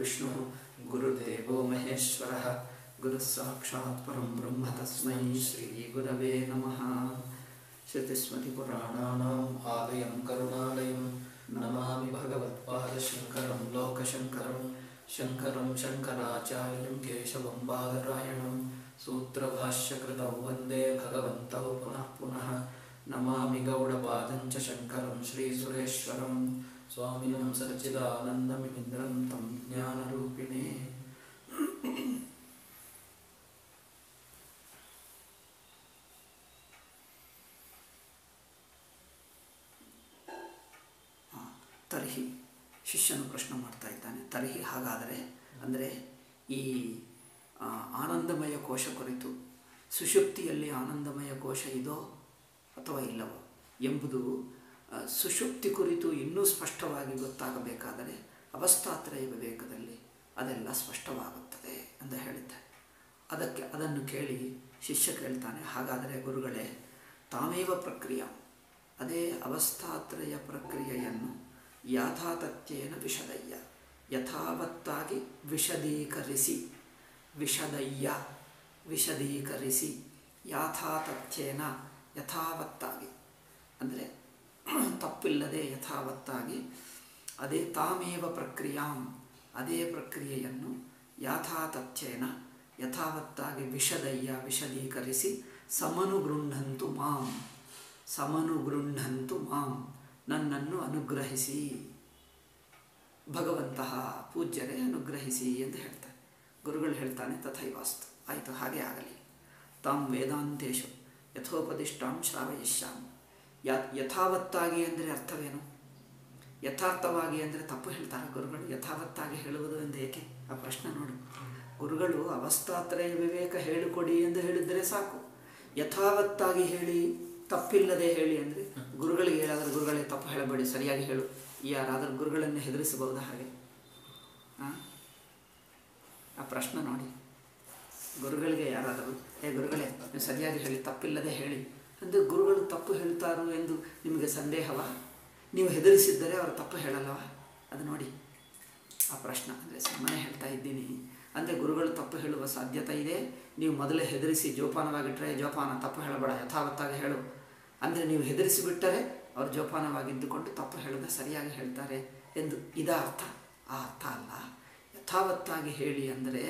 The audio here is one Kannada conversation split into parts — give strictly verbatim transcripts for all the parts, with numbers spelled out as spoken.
गुरुर्विष्णुः गुरुर्देवो महेश्वरः गुरुः साक्षात् परं ब्रह्म तस्मै श्रीगुरवे नमः। श्रुतिस्मृतिपुराणानाम् आलयं करुणालयं नमामि भगवत्पादशङ्करं लोकशङ्करं शङ्करं शङ्कराचार्यं केशवं बादरायणं सूत्रभाष्यकृतौ वन्दे भगवन्तौ पुनः पुनः। नमामि गौडपादं च शङ्करं श्रीसुरेश्वरं स्वामिनं सच्चिदानन्दमिन्द्रं तं ज्ञानरूपिणे। ತರ್ಹಿ ಶಿಷ್ಯನು ಪ್ರಶ್ನೆ ಮಾಡ್ತಾ ಇದ್ದಾನೆ. ತರ್ಹಿ ಹಾಗಾದರೆ ಅಂದರೆ ಈ ಆನಂದಮಯ ಕೋಶ ಕುರಿತು ಸುಷುಪ್ತಿಯಲ್ಲಿ ಆನಂದಮಯ ಕೋಶ ಇದೋ ಅಥವಾ ಇಲ್ಲವೋ ಎಂಬುದು ಸುಷುಪ್ತಿ ಕುರಿತು ಇನ್ನೂ ಸ್ಪಷ್ಟವಾಗಿ ಗೊತ್ತಾಗಬೇಕಾದರೆ ಅವಸ್ಥಾತ್ರಯ ವಿವೇಕದಲ್ಲಿ ಅದೆಲ್ಲ ಸ್ಪಷ್ಟವಾಗುತ್ತದೆ ಅಂತ ಹೇಳಿದ್ದಾರೆ. ಅದಕ್ಕೆ ಅದನ್ನು ಕೇಳಿ ಶಿಷ್ಯ ಕೇಳ್ತಾನೆ, ಹಾಗಾದರೆ ಗುರುಗಳೇ ತಾಮೇವ ಪ್ರಕ್ರಿಯೆ ಅದೇ ಅವಸ್ಥಾತ್ರಯ ಪ್ರಕ್ರಿಯೆಯನ್ನು ಯಾಥಾತಥ್ಯೇನ ವಿಶದಯ್ಯ ಯಥಾವತ್ತಾಗಿ ವಿಶದೀಕರಿಸಿ ವಿಶದಯ್ಯ ವಿಶದೀಕರಿಸಿ ಯಾಥಾತಥ್ಯೇನ ಯಥಾವತ್ತಾಗಿ ಅಂದರೆ ತಪ್ಪಿಲ್ಲದೆ ಯಥಾವತ್ತಾಗಿ ಅದೇ ತಾಮೇವ ಪ್ರಕ್ರಿಯಾಂ ಅದೇ ಪ್ರಕ್ರಿಯೆಯನ್ನು ಯಾಥಾತಥ್ಯೇನ ಯಥಾವತ್ತಾಗಿ ವಿಶದಯ್ಯ ವಿಶದೀಕರಿಸಿ ಸಮನುಗೃಹಂತು ಮಾಂ ಸಮನುಗೃಹಂತು ಮಾಂ ನನ್ನನ್ನು ಅನುಗ್ರಹಿಸಿ ಭಗವಂತಹ ಪೂಜ್ಯರೇ ಅನುಗ್ರಹಿಸಿ ಎಂದು ಹೇಳ್ತಾರೆ. ಗುರುಗಳು ಹೇಳ್ತಾನೆ ತಥೈವಾಸ್ತು, ಆಯಿತು ಹಾಗೆ ಆಗಲಿ. ತಾಂ ವೇದಾಂತೇಶು ಯಥೋಪದಿಷ್ಟಾಂ ಶ್ರಾವಯಿಷ್ಯಾಂ. ಯಾ ಯಥಾವತ್ತಾಗಿ ಅಂದರೆ ಅರ್ಥವೇನು? ಯಥಾರ್ಥವಾಗಿ ಅಂದರೆ ತಪ್ಪು ಹೇಳ್ತಾರೆ ಗುರುಗಳು. ಯಥಾವತ್ತಾಗಿ ಹೇಳುವುದು ಎಂದು ಏಕೆ? ಆ ಪ್ರಶ್ನೆ ನೋಡು. ಗುರುಗಳು ಅವಸ್ಥಾತ್ರಯ ವಿವೇಕ ಹೇಳಿಕೊಡಿ ಎಂದು ಹೇಳಿದರೆ ಸಾಕು. ಯಥಾವತ್ತಾಗಿ ಹೇಳಿ ತಪ್ಪಿಲ್ಲದೆ ಹೇಳಿ ಅಂದರೆ ಗುರುಗಳಿಗೆ ಹೇಳಾದರೂ ಗುರುಗಳೇ ತಪ್ಪು ಹೇಳಬೇಡಿ, ಸರಿಯಾಗಿ ಹೇಳು. ಯಾರಾದರೂ ಗುರುಗಳನ್ನು ಹೆದರಿಸಬಹುದಾ ಹಾಗೆ? ಹಾಂ, ಆ ಪ್ರಶ್ನೆ ನೋಡಿ. ಗುರುಗಳಿಗೆ ಯಾರಾದರೂ ಏ ಗುರುಗಳೇ ನೀವು ಸರಿಯಾಗಿ ಹೇಳಿ ತಪ್ಪಿಲ್ಲದೆ ಹೇಳಿ ಅಂದರೆ ಗುರುಗಳು ತಪ್ಪು ಹೇಳ್ತಾರೋ ಎಂದು ನಿಮಗೆ ಸಂದೇಹವ? ನೀವು ಹೆದರಿಸಿದ್ದರೆ ಅವರು ತಪ್ಪು ಹೇಳಲ್ಲವ? ಅದು ನೋಡಿ ಆ ಪ್ರಶ್ನೆ. ಅಂದರೆ ಸುಮ್ಮನೆ ಹೇಳ್ತಾ ಇದ್ದೀನಿ ಅಂದರೆ ಗುರುಗಳು ತಪ್ಪು ಹೇಳುವ ಸಾಧ್ಯತೆ ಇದೆ. ನೀವು ಮೊದಲೇ ಹೆದರಿಸಿ ಜೋಪಾನವಾಗಿಟ್ಟರೆ ಜೋಪಾನ ತಪ್ಪು ಹೇಳಬೇಡ ಯಥಾವತ್ತಾಗಿ ಹೇಳು ಅಂದರೆ ನೀವು ಹೆದರಿಸಿಬಿಟ್ಟರೆ ಅವರು ಜೋಪಾನವಾಗಿದ್ದುಕೊಂಡು ತಪ್ಪು ಹೇಳದೆ ಸರಿಯಾಗಿ ಹೇಳ್ತಾರೆ ಎಂದು ಇದ ಅರ್ಥ? ಆ ಅರ್ಥ ಅಲ್ಲ. ಯಥಾವತ್ತಾಗಿ ಹೇಳಿ ಅಂದರೆ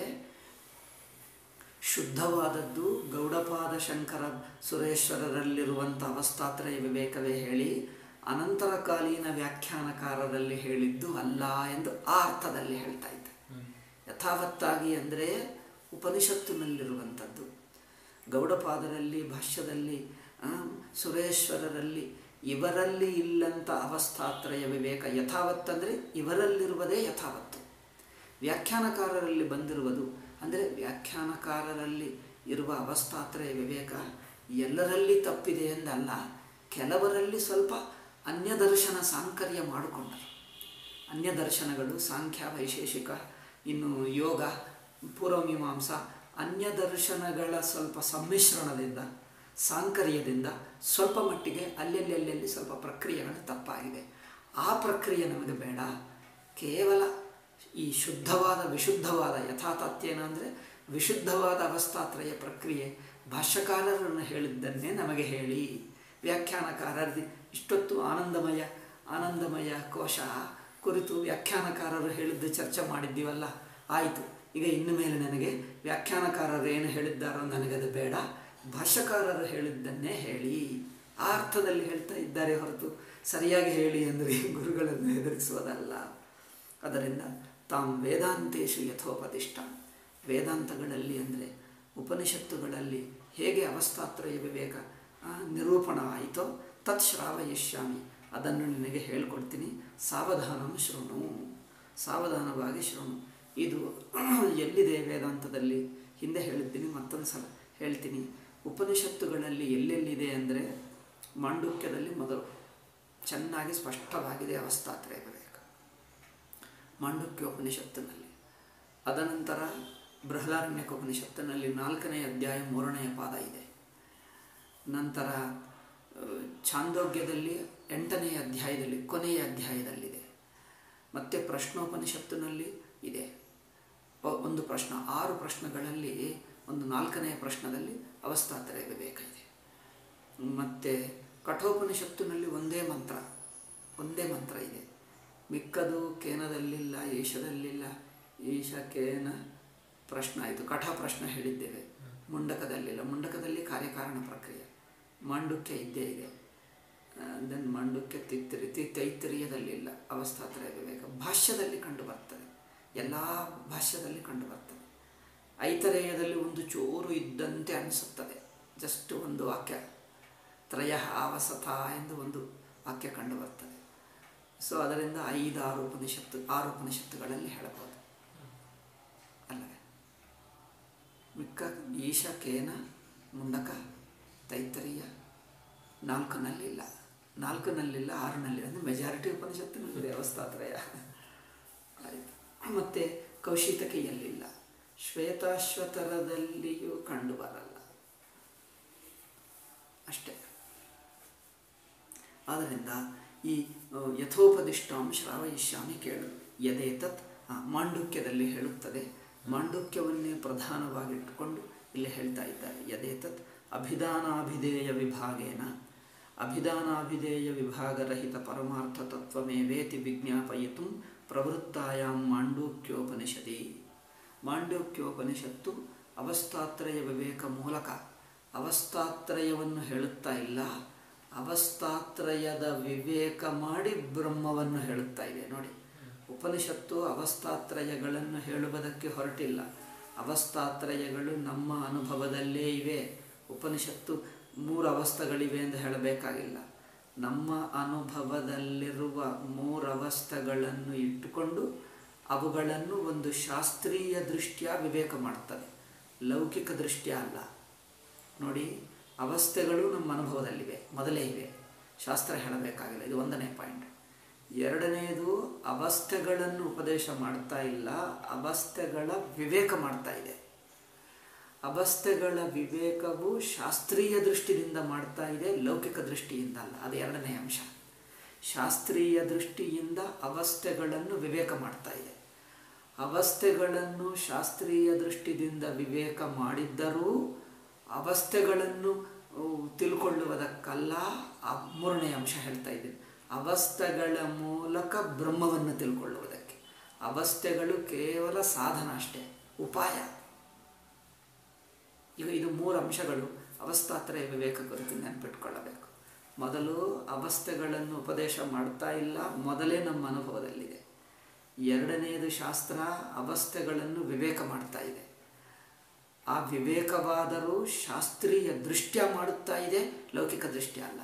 ಶುದ್ಧವಾದದ್ದು ಗೌಡಪಾದ ಶಂಕರ ಸುರೇಶ್ವರರಲ್ಲಿರುವಂಥ ಅವಸ್ಥಾತ್ರಯ ವಿವೇಕವೇ ಹೇಳಿ ಅನಂತರಕಾಲೀನ ವ್ಯಾಖ್ಯಾನಕಾರರಲ್ಲಿ ಹೇಳಿದ್ದು ಅಲ್ಲ ಎಂದು ಆ ಅರ್ಥದಲ್ಲಿ ಹೇಳ್ತಾ ಇದ್ದೆ. ಯಥಾವತ್ತಾಗಿ ಅಂದರೆ ಉಪನಿಷತ್ತಿನಲ್ಲಿರುವಂಥದ್ದು ಗೌಡಪಾದರಲ್ಲಿ ಭಾಷ್ಯದಲ್ಲಿ ಸುರೇಶ್ವರರಲ್ಲಿ ಇವರಲ್ಲಿ ಇಲ್ಲಂಥ ಅವಸ್ಥಾತ್ರಯ ವಿವೇಕ ಯಥಾವತ್ತಂದರೆ ಇವರಲ್ಲಿರುವುದೇ ಯಥಾವತ್ತು. ವ್ಯಾಖ್ಯಾನಕಾರರಲ್ಲಿ ಬಂದಿರುವುದು ಅಂದರೆ ವ್ಯಾಖ್ಯಾನಕಾರರಲ್ಲಿ ಇರುವ ಅವಸ್ಥಾತ್ರಯ ವಿವೇಕ ಎಲ್ಲರಲ್ಲಿ ತಪ್ಪಿದೆ ಎಂದಲ್ಲ, ಕೆಲವರಲ್ಲಿ ಸ್ವಲ್ಪ ಅನ್ಯದರ್ಶನ ಸಾಂಕರ್ಯ ಮಾಡಿಕೊಂಡರು. ಅನ್ಯದರ್ಶನಗಳು ಸಾಂಖ್ಯ ವೈಶೇಷಿಕ ಇನ್ನು ಯೋಗ ಪೂರ್ವಮೀಮಾಂಸ ಅನ್ಯದರ್ಶನಗಳ ಸ್ವಲ್ಪ ಸಮ್ಮಿಶ್ರಣದಿಂದ ಸಾಂಕರ್ಯದಿಂದ ಸ್ವಲ್ಪ ಮಟ್ಟಿಗೆ ಅಲ್ಲೆಲ್ಲಿ ಅಲ್ಲೆಲ್ಲಿ ಸ್ವಲ್ಪ ಪ್ರಕ್ರಿಯೆಗಳು ತಪ್ಪಾಗಿವೆ. ಆ ಪ್ರಕ್ರಿಯೆ ನಮಗೆ ಬೇಡ. ಕೇವಲ ಈ ಶುದ್ಧವಾದ ವಿಶುದ್ಧವಾದ ಯಥಾತಥ್ಯೇನ ಅಂದರೆ ವಿಶುದ್ಧವಾದ ಅವಸ್ಥಾತ್ರಯ ಪ್ರಕ್ರಿಯೆ ಭಾಷ್ಯಕಾರರನ್ನು ಹೇಳಿದ್ದನ್ನೇ ನಮಗೆ ಹೇಳಿ. ವ್ಯಾಖ್ಯಾನಕಾರರು ಇಷ್ಟೊತ್ತು ಆನಂದಮಯ ಆನಂದಮಯ ಕೋಶ ಕುರಿತು ವ್ಯಾಖ್ಯಾನಕಾರರು ಹೇಳಿದ್ದು ಚರ್ಚೆ ಮಾಡಿದ್ದೀವಲ್ಲ, ಆಯಿತು. ಈಗ ಇನ್ನು ಮೇಲೆ ನನಗೆ ವ್ಯಾಖ್ಯಾನಕಾರರು ಏನು ಹೇಳಿದ್ದಾರೋ ನನಗದು ಬೇಡ, ಭಾಷ್ಯಕಾರರು ಹೇಳಿದ್ದನ್ನೇ ಹೇಳಿ. ಆ ಅರ್ಥದಲ್ಲಿ ಹೇಳ್ತಾ ಇದ್ದಾರೆ ಹೊರತು ಸರಿಯಾಗಿ ಹೇಳಿ ಅಂದರೆ ಗುರುಗಳನ್ನು ಹೆದರಿಸುವುದಲ್ಲ. ಅದರಿಂದ ತಾಂ ವೇದಾಂತೇಶು ಯಥೋಪದಿಷ್ಟ ವೇದಾಂತಗಳಲ್ಲಿ ಅಂದರೆ ಉಪನಿಷತ್ತುಗಳಲ್ಲಿ ಹೇಗೆ ಅವಸ್ಥಾತ್ರಯ ವಿವೇಕ ನಿರೂಪಣವಾಯಿತೋ ತತ್ ಶ್ರಾವಯಿಷ್ಯಾಮಿ ಅದನ್ನು ನಿನಗೆ ಹೇಳಿಕೊಡ್ತೀನಿ. ಸಾವಧಾನಂ ಶೃಣು, ಸಾವಧಾನವಾಗಿ ಶೃಣು. ಇದು ಎಲ್ಲಿದೆ ವೇದಾಂತದಲ್ಲಿ? ಹಿಂದೆ ಹೇಳಿದ್ದೀನಿ, ಮತ್ತೊಂದು ಸಲ ಹೇಳ್ತೀನಿ. ಉಪನಿಷತ್ತುಗಳಲ್ಲಿ ಎಲ್ಲೆಲ್ಲಿದೆ ಅಂದರೆ ಮಾಂಡುಕ್ಯದಲ್ಲಿ ಮೊದಲು ಚೆನ್ನಾಗಿ ಸ್ಪಷ್ಟವಾಗಿದೆ ಅವಸ್ಥಾತ್ರಯ ವಿವೇಕ ಮಾಂಡುಕ್ಯ ಉಪನಿಷತ್ತಿನಲ್ಲಿ. ಅದನಂತರ ಬೃಹದಾರಣ್ಯಕ ಉಪನಿಷತ್ತಿನಲ್ಲಿ ನಾಲ್ಕನೇ ಅಧ್ಯಾಯ ಮೂರನೆಯ ಪಾದ ಇದೆ. ನಂತರ ಛಾಂದೋಗ್ಯದಲ್ಲಿ ಎಂಟನೆಯ ಅಧ್ಯಾಯದಲ್ಲಿ ಕೊನೆಯ ಅಧ್ಯಾಯದಲ್ಲಿದೆ. ಮತ್ತು ಪ್ರಶ್ನೋಪನಿಷತ್ತಿನಲ್ಲಿ ಇದೆ. ಪ್ರಶ್ನೆ, ಆರು ಪ್ರಶ್ನೆಗಳಲ್ಲಿ ಒಂದು ನಾಲ್ಕನೆಯ ಪ್ರಶ್ನದಲ್ಲಿ ಅವಸ್ಥಾತ್ರಯ ವಿವೇಕ ಇದೆ. ಮತ್ತು ಕಠೋಪನಿಷತ್ತಿನಲ್ಲಿ ಒಂದೇ ಮಂತ್ರ ಒಂದೇ ಮಂತ್ರ ಇದೆ. ಮಿಕ್ಕದು ಕೇನದಲ್ಲಿಲ್ಲ, ಈಶದಲ್ಲಿಲ್ಲ. ಈಶ ಕೇನ ಪ್ರಶ್ನೆ ಆಯಿತು, ಕಠ ಪ್ರಶ್ನೆ ಹೇಳಿದ್ದೇವೆ. ಮುಂಡಕದಲ್ಲಿಲ್ಲ, ಮುಂಡಕದಲ್ಲಿ ಕಾರ್ಯಕಾರಣ ಪ್ರಕ್ರಿಯೆ. ಮಾಂಡುಕ್ಯ ಇದ್ದೇ ಇದೆ. ದೆನ್ ಮಾಂಡುಕ್ಯ ತಿತ್ತಿರಿ ತಿ ತೈತ್ತಿರಿಯದಲ್ಲಿಲ್ಲ ಅವಸ್ಥಾತ್ರಯ ವಿವೇಕ. ಭಾಷ್ಯದಲ್ಲಿ ಕಂಡು ಬರ್ತದೆ, ಎಲ್ಲ ಭಾಷ್ಯದಲ್ಲಿ ಕಂಡು ಬರ್ತದೆ. ಐತರೇಯದಲ್ಲಿ ಒಂದು ಚೂರು ಇದ್ದಂತೆ ಅನಿಸುತ್ತದೆ, ಜಸ್ಟ್ ಒಂದು ವಾಕ್ಯ, ತ್ರಯ ಅವಸಥ ಎಂದು ಒಂದು ವಾಕ್ಯ ಕಂಡು ಬರ್ತದೆ. ಸೊ ಅದರಿಂದ ಐದಾರು ಉಪನಿಷತ್ತು ಆರು ಉಪನಿಷತ್ತುಗಳಲ್ಲಿ ಹೇಳಬಹುದು ಅಲ್ಲವೇ. ಮಿಕ್ಕ ಈಶ ಕೇನ ಮುಂಡಕ ತೈತರಿಯ ನಾಲ್ಕನಲ್ಲಿಲ್ಲ, ನಾಲ್ಕನಲ್ಲಿಲ್ಲ ಆರನಲ್ಲಿಲ್ಲ, ಅಂದರೆ ಮೆಜಾರಿಟಿ ಉಪನಿಷತ್ತಿನಲ್ಲಿದೆ ಅವಸ್ಥಾತ್ರಯ. ಆಯಿತು. ಮತ್ತು ಕೌಶಿತಕಿಯಲ್ಲಿಲ್ಲ, ಶ್ವೇತಾಶ್ವತರದಲ್ಲಿಯೂ ಕಂಡು ಬರಲ್ಲ ಅಷ್ಟೇ. ಆದ್ದರಿಂದ ಈ ಯಥೋಪದಿಷ್ಟಾಂ ಶ್ರಾವಯಿಷ್ಯಾಮಿ ಕೇಳು ಯದೇತತ್ ಮಾಂಡುಕ್ಯದಲ್ಲಿ ಹೇಳುತ್ತದೆ. ಮಾಂಡುಕ್ಯವನ್ನೇ ಪ್ರಧಾನವಾಗಿಟ್ಟುಕೊಂಡು ಇಲ್ಲಿ ಹೇಳ್ತಾ ಇದ್ದಾರೆ. ಯದೇತತ್ ಅಭಿಧಾನಾಭಿಧೇಯ ವಿಭಾಗೇನ ಅಭಿಧಾನಾಭಿಧೇಯ ವಿಭಾಗರಹಿತ ಪರಮಾರ್ಥ ತತ್ವಮೇವೇತಿ ವಿಜ್ಞಾಪಯಿತು ಪ್ರವೃತ್ತಾಯಾಂ ಮಾಂಡೂಕ್ಯೋಪನಿಷದಿ. ಮಾಂಡೂಕ್ಯೋಪನಿಷತ್ತು ಅವಸ್ಥಾತ್ರಯ ವಿವೇಕ ಮೂಲಕ ಅವಸ್ಥಾತ್ರಯವನ್ನು ಹೇಳುತ್ತಾ ಇಲ್ಲ, ಅವಸ್ಥಾತ್ರಯದ ವಿವೇಕ ಮಾಡಿ ಬ್ರಹ್ಮವನ್ನು ಹೇಳುತ್ತಾ ಇದೆ. ನೋಡಿ, ಉಪನಿಷತ್ತು ಅವಸ್ಥಾತ್ರಯಗಳನ್ನು ಹೇಳುವುದಕ್ಕೆ ಹೊರಟಿಲ್ಲ. ಅವಸ್ಥಾತ್ರಯಗಳು ನಮ್ಮ ಅನುಭವದಲ್ಲೇ ಇವೆ. ಉಪನಿಷತ್ತು ಮೂರು ಅವಸ್ಥೆಗಳಿವೆ ಎಂದು ಹೇಳಬೇಕಾಗಿಲ್ಲ. ನಮ್ಮ ಅನುಭವದಲ್ಲಿರುವ ಮೂರು ಅವಸ್ಥೆಗಳನ್ನು ಇಟ್ಟುಕೊಂಡು ಅವುಗಳನ್ನು ಒಂದು ಶಾಸ್ತ್ರೀಯ ದೃಷ್ಟಿಯ ವಿವೇಕ ಮಾಡ್ತದೆ, ಲೌಕಿಕ ದೃಷ್ಟಿಯ ಅಲ್ಲ. ನೋಡಿ, ಅವಸ್ಥೆಗಳು ನಮ್ಮ ಅನುಭವದಲ್ಲಿವೆ, ಮೊದಲೇ ಇವೆ, ಶಾಸ್ತ್ರ ಹೇಳಬೇಕಾಗಿಲ್ಲ. ಇದು ಒಂದನೇ ಪಾಯಿಂಟ್. ಎರಡನೆಯದು, ಅವಸ್ಥೆಗಳನ್ನು ಉಪದೇಶ ಮಾಡ್ತಾ ಇಲ್ಲ, ಅವಸ್ಥೆಗಳ ವಿವೇಕ ಮಾಡ್ತಾ ಇದೆ. ಅವಸ್ಥೆಗಳ ವಿವೇಕವು ಶಾಸ್ತ್ರೀಯ ದೃಷ್ಟಿಯಿಂದ ಮಾಡ್ತಾ ಇದೆ, ಲೌಕಿಕ ದೃಷ್ಟಿಯಿಂದ ಅಲ್ಲ. ಅದು ಎರಡನೇ ಅಂಶ. ಶಾಸ್ತ್ರೀಯ ದೃಷ್ಟಿಯಿಂದ ಅವಸ್ಥೆಗಳನ್ನು ವಿವೇಕ ಮಾಡ್ತಾ ಇದೆ. ಅವಸ್ಥೆಗಳನ್ನು ಶಾಸ್ತ್ರೀಯ ದೃಷ್ಟಿಯಿಂದ ವಿವೇಕ ಮಾಡಿದ್ದರೂ ಅವಸ್ಥೆಗಳನ್ನು ತಿಳ್ಕೊಳ್ಳುವುದಕ್ಕಲ್ಲ. ಮೂರನೇ ಅಂಶ ಹೇಳ್ತಾ ಇದ್ದೀನಿ, ಅವಸ್ಥೆಗಳ ಮೂಲಕ ಬ್ರಹ್ಮವನ್ನು ತಿಳ್ಕೊಳ್ಳುವುದಕ್ಕೆ. ಅವಸ್ಥೆಗಳು ಕೇವಲ ಸಾಧನ ಅಷ್ಟೇ, ಉಪಾಯ. ಈಗ ಇದು ಮೂರು ಅಂಶಗಳು ಅವಸ್ಥಾತ್ರಯ ವಿವೇಕ ಕುರಿತು ನೆನಪಿಟ್ಕೊಳ್ಳಬೇಕು. ಮೊದಲು ಅವಸ್ಥೆಗಳನ್ನು ಉಪದೇಶ ಮಾಡ್ತಾ ಇಲ್ಲ, ಮೊದಲೇ ನಮ್ಮ ಅನುಭವದಲ್ಲಿದೆ. ಎರಡನೆಯದು, ಶಾಸ್ತ್ರ ಅವಸ್ಥೆಗಳನ್ನು ವಿವೇಕ ಮಾಡ್ತಾ ಇದೆ. ಆ ವಿವೇಕವಾದರೂ ಶಾಸ್ತ್ರೀಯ ದೃಷ್ಟ್ಯ ಮಾಡುತ್ತಾ ಇದೆ, ಲೌಕಿಕ ದೃಷ್ಟಿ ಅಲ್ಲ.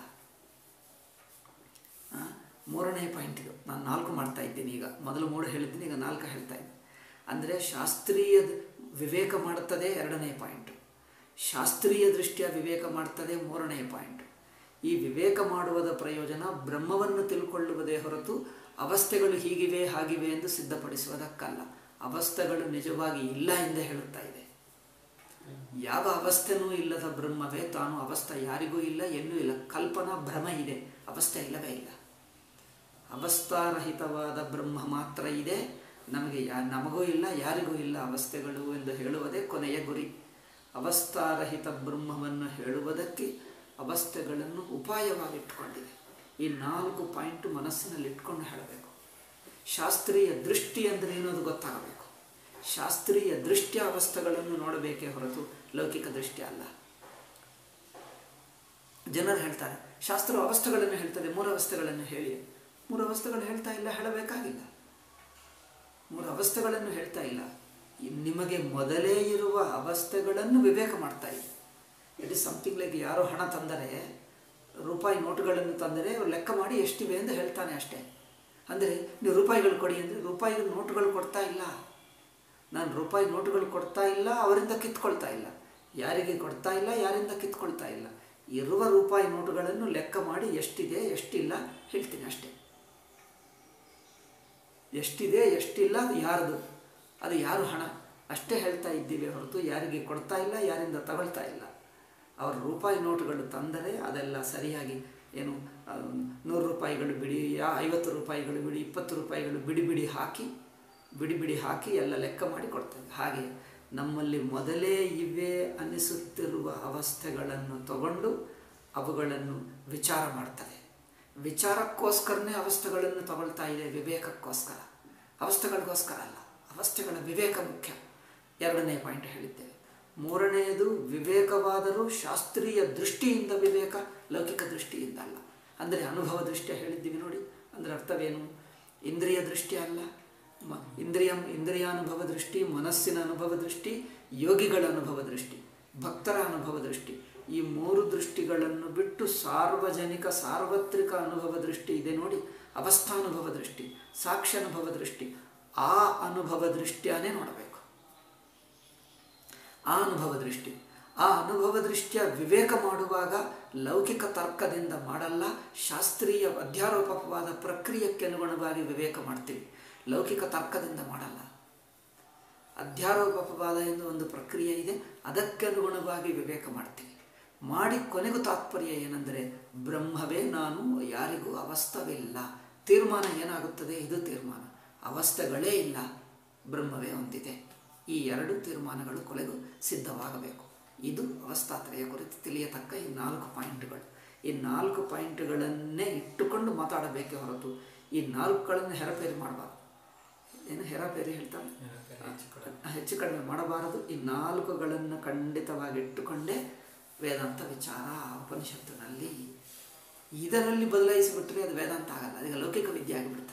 ಮೂರನೇ ಪಾಯಿಂಟ್ ಇದು. ನಾನು ನಾಲ್ಕು ಮಾಡ್ತಾ ಇದ್ದೀನಿ ಈಗ. ಮೊದಲು ಮೂರು ಹೇಳಿದ್ದೀನಿ, ಈಗ ನಾಲ್ಕು ಹೇಳ್ತಾ ಇದ್ದೀನಿ. ಅಂದರೆ ಶಾಸ್ತ್ರೀಯ ವಿವೇಕ ಮಾಡುತ್ತದೆ, ಎರಡನೇ ಪಾಯಿಂಟು. ಶಾಸ್ತ್ರೀಯ ದೃಷ್ಟಿಯ ವಿವೇಕ ಮಾಡ್ತದೆ, ಮೂರನೇ ಪಾಯಿಂಟು. ಈ ವಿವೇಕ ಮಾಡುವುದ ಪ್ರಯೋಜನ ಬ್ರಹ್ಮವನ್ನು ತಿಳ್ಕೊಳ್ಳುವುದೇ ಹೊರತು ಅವಸ್ಥೆಗಳು ಹೀಗಿವೆ ಹಾಗಿವೆ ಎಂದು ಸಿದ್ಧಪಡಿಸುವುದಕ್ಕಲ್ಲ. ಅವಸ್ಥೆಗಳು ನಿಜವಾಗಿ ಇಲ್ಲ ಎಂದೇ ಹೇಳುತ್ತಾ ಇದೆ. ಯಾವ ಅವಸ್ಥೆನೂ ಇಲ್ಲದ ಬ್ರಹ್ಮವೇ ತಾನು. ಅವಸ್ಥೆ ಯಾರಿಗೂ ಇಲ್ಲ, ಎಲ್ಲೂ ಇಲ್ಲ. ಕಲ್ಪನಾ ಭ್ರಮ ಇದೆ, ಅವಸ್ಥೆ ಇಲ್ಲವೇ ಇಲ್ಲ. ಅವಸ್ಥಾರಹಿತವಾದ ಬ್ರಹ್ಮ ಮಾತ್ರ ಇದೆ. ನಮಗೆ ಯಾ ನಮಗೂ ಇಲ್ಲ, ಯಾರಿಗೂ ಇಲ್ಲ ಅವಸ್ಥೆಗಳು ಎಂದು ಹೇಳುವುದೇ ಕೊನೆಯ ಗುರಿ. ಅವಸ್ಥಾರಹಿತ ಬ್ರಹ್ಮವನ್ನು ಹೇಳುವುದಕ್ಕೆ ಅವಸ್ಥೆಗಳನ್ನು ಉಪಾಯವಾಗಿಟ್ಟುಕೊಂಡಿದೆ. ಈ ನಾಲ್ಕು ಪಾಯಿಂಟು ಮನಸ್ಸಿನಲ್ಲಿ ಇಟ್ಕೊಂಡು ಹೇಳಬೇಕು. ಶಾಸ್ತ್ರೀಯ ದೃಷ್ಟಿ ಅಂದರೆ ಏನೋದು ಗೊತ್ತಾಗಬೇಕು. ಶಾಸ್ತ್ರೀಯ ದೃಷ್ಟಿಯ ಅವಸ್ಥೆಗಳನ್ನು ನೋಡಬೇಕೇ ಹೊರತು ಲೌಕಿಕ ದೃಷ್ಟಿ ಅಲ್ಲ. ಜನರು ಹೇಳ್ತಾರೆ, ಶಾಸ್ತ್ರ ಅವಸ್ಥೆಗಳನ್ನು ಹೇಳ್ತದೆ, ಮೂರು ಅವಸ್ಥೆಗಳನ್ನು ಹೇಳಿ. ಮೂರು ಅವಸ್ಥೆಗಳು ಹೇಳ್ತಾ ಇಲ್ಲ, ಹೇಳಬೇಕಾಗಿಲ್ಲ. ಮೂರು ಅವಸ್ಥೆಗಳನ್ನು ಹೇಳ್ತಾ ಇಲ್ಲ, ನಿಮಗೆ ಮೊದಲೇ ಇರುವ ಅವಸ್ಥೆಗಳನ್ನು ವಿವೇಕ ಮಾಡ್ತಾ ಇದೆ. ಇಟ್ ಇಸ್ ಸಮಥಿಂಗ್ ಲೈಕ್ ಯಾರೋ ಹಣ ತಂದರೆ, ರೂಪಾಯಿ ನೋಟುಗಳನ್ನು ತಂದರೆ ಲೆಕ್ಕ ಮಾಡಿ ಎಷ್ಟಿವೆ ಎಂದು ಹೇಳ್ತಾನೆ ಅಷ್ಟೇ. ಅಂದರೆ ನೀವು ರೂಪಾಯಿಗಳು ಕೊಡಿ ಅಂದರೆ ರೂಪಾಯಿ ನೋಟುಗಳು ಕೊಡ್ತಾ ಇಲ್ಲ. ನಾನು ರೂಪಾಯಿ ನೋಟುಗಳು ಕೊಡ್ತಾ ಇಲ್ಲ, ಅವರಿಂದ ಕಿತ್ಕೊಳ್ತಾ ಇಲ್ಲ. ಯಾರಿಗೆ ಕೊಡ್ತಾ ಇಲ್ಲ, ಯಾರಿಂದ ಕಿತ್ಕೊಳ್ತಾ ಇಲ್ಲ. ಇರುವ ರೂಪಾಯಿ ನೋಟುಗಳನ್ನು ಲೆಕ್ಕ ಮಾಡಿ ಎಷ್ಟಿದೆ ಎಷ್ಟಿಲ್ಲ ಹೇಳ್ತೀನಿ ಅಷ್ಟೇ. ಎಷ್ಟಿದೆ ಎಷ್ಟಿಲ್ಲ ಅದು ಯಾರ್ದು, ಅದು ಯಾರು ಹಣ ಅಷ್ಟೇ ಹೇಳ್ತಾ ಇದ್ದೀವಿ ಹೊರತು ಯಾರಿಗೆ ಕೊಡ್ತಾ ಇಲ್ಲ, ಯಾರಿಂದ ತಗೊಳ್ತಾ ಇಲ್ಲ. ಅವರು ರೂಪಾಯಿ ನೋಟುಗಳು ತಂದರೆ ಅದೆಲ್ಲ ಸರಿಯಾಗಿ ಏನು ನೂರು ರೂಪಾಯಿಗಳು ಬಿಡಿ, ಯಾ ಐವತ್ತು ರೂಪಾಯಿಗಳು ಬಿಡಿ, ಇಪ್ಪತ್ತು ರೂಪಾಯಿಗಳು ಬಿಡಿ ಬಿಡಿ ಹಾಕಿ ಬಿಡಿ ಬಿಡಿ ಹಾಕಿ ಎಲ್ಲ ಲೆಕ್ಕ ಮಾಡಿ ಕೊಡ್ತೇವೆ. ಹಾಗೆ ನಮ್ಮಲ್ಲಿ ಮೊದಲೇ ಇವೆ ಅನಿಸುತ್ತಿರುವ ಅವಸ್ಥೆಗಳನ್ನು ತಗೊಂಡು ಅವುಗಳನ್ನು ವಿಚಾರ ಮಾಡ್ತದೆ. ವಿಚಾರಕ್ಕೋಸ್ಕರನೇ ಅವಸ್ಥೆಗಳನ್ನು ತಗೊಳ್ತಾ ಇದೆ, ವಿವೇಕಕ್ಕೋಸ್ಕರ, ಅವಸ್ಥೆಗಳಿಗೋಸ್ಕರ ಅಲ್ಲ. ಅವಸ್ಥೆಗಳ ವಿವೇಕ ಮುಖ್ಯ. ಎರಡನೇ ಪಾಯಿಂಟ್ ಹೇಳಿದ್ದೇವೆ. ಮೂರನೆಯದು ವಿವೇಕವಾದರೂ ಶಾಸ್ತ್ರೀಯ ದೃಷ್ಟಿಯಿಂದ ವಿವೇಕ, ಲೌಕಿಕ ದೃಷ್ಟಿಯಿಂದ ಅಲ್ಲ. ಅಂದರೆ ಅನುಭವ ದೃಷ್ಟಿಯ ಹೇಳಿದ್ದೀವಿ ನೋಡಿ. ಅಂದರೆ ಅರ್ಥವೇನು? ಇಂದ್ರಿಯ ದೃಷ್ಟಿ ಅಲ್ಲ, ಮ ಇಂದ್ರಿಯ ಇಂದ್ರಿಯಾನುಭವ ದೃಷ್ಟಿ, ಮನಸ್ಸಿನ ಅನುಭವ ದೃಷ್ಟಿ, ಯೋಗಿಗಳ ಅನುಭವ ದೃಷ್ಟಿ, ಭಕ್ತರ ಅನುಭವ ದೃಷ್ಟಿ. ಈ ಮೂರು ದೃಷ್ಟಿಗಳನ್ನು ಬಿಟ್ಟು ಸಾರ್ವಜನಿಕ ಸಾರ್ವತ್ರಿಕ ಅನುಭವ ದೃಷ್ಟಿ ಇದೆ ನೋಡಿ, ಅವಸ್ಥಾನುಭವ ದೃಷ್ಟಿ, ಸಾಕ್ಷ್ಯಾನುಭವ ದೃಷ್ಟಿ. ಆ ಅನುಭವ ದೃಷ್ಟಿಯನ್ನೇ ನೋಡಬೇಕು. ಆ ಅನುಭವ ದೃಷ್ಟಿ ಆ ಅನುಭವ ದೃಷ್ಟಿಯ ವಿವೇಕ ಮಾಡುವಾಗ ಲೌಕಿಕ ತರ್ಕದಿಂದ ಮಾಡಲ್ಲ, ಶಾಸ್ತ್ರೀಯ ಅಧ್ಯಾರೋಪವಾದ ಪ್ರಕ್ರಿಯೆಗೆ ಅನುಗುಣವಾಗಿ ವಿವೇಕ ಮಾಡ್ತೀವಿ. ಲೌಕಿಕ ತರ್ಕದಿಂದ ಮಾಡಲ್ಲ. ಅಧ್ಯಾರೋಪವಾದ ಎಂದು ಒಂದು ಪ್ರಕ್ರಿಯೆ ಇದೆ, ಅದಕ್ಕೆ ಅನುಗುಣವಾಗಿ ವಿವೇಕ ಮಾಡ್ತೀವಿ. ಮಾಡಿ ಕೊನೆಗೂ ತಾತ್ಪರ್ಯ ಏನೆಂದರೆ ಬ್ರಹ್ಮವೇ ನಾನು, ಯಾರಿಗೂ ಅವಸ್ಥವಿಲ್ಲ. ತೀರ್ಮಾನ ಏನಾಗುತ್ತದೆ? ಇದು ತೀರ್ಮಾನ. ಅವಸ್ಥೆಗಳೇ ಇಲ್ಲ, ಬ್ರಹ್ಮವೇ ಹೊಂದಿದೆ. ಈ ಎರಡು ತೀರ್ಮಾನಗಳು ಕೊನೆಗೂ ಸಿದ್ಧವಾಗಬೇಕು. ಇದು ಅವಸ್ಥಾತ್ರಯ ಕುರಿತು ತಿಳಿಯತಕ್ಕ ಈ ನಾಲ್ಕು ಪಾಯಿಂಟ್ಗಳು. ಈ ನಾಲ್ಕು ಪಾಯಿಂಟ್ಗಳನ್ನೇ ಇಟ್ಟುಕೊಂಡು ಮಾತಾಡಬೇಕೇ ಹೊರತು ಈ ನಾಲ್ಕುಗಳನ್ನು ಹೆರಪೇರಿ ಮಾಡಬಾರದು. ಏನು ಹೆರಪೇರಿ ಹೇಳ್ತಾರೆ? ಹೆಚ್ಚು ಕಡಿಮೆ ಮಾಡಬಾರದು. ಈ ನಾಲ್ಕುಗಳನ್ನು ಖಂಡಿತವಾಗಿ ಇಟ್ಟುಕೊಂಡೇ ವೇದಾಂತ ವಿಚಾರ ಉಪನಿಷತ್ತಿನಲ್ಲಿ. ಇದರಲ್ಲಿ ಬದಲಾಯಿಸಿಬಿಟ್ರೆ ಅದು ವೇದಾಂತ ಆಗಲ್ಲ, ಅದಕ್ಕೆ ಲೌಕಿಕ ವಿದ್ಯೆ ಆಗಿಬಿಡ್ತದೆ.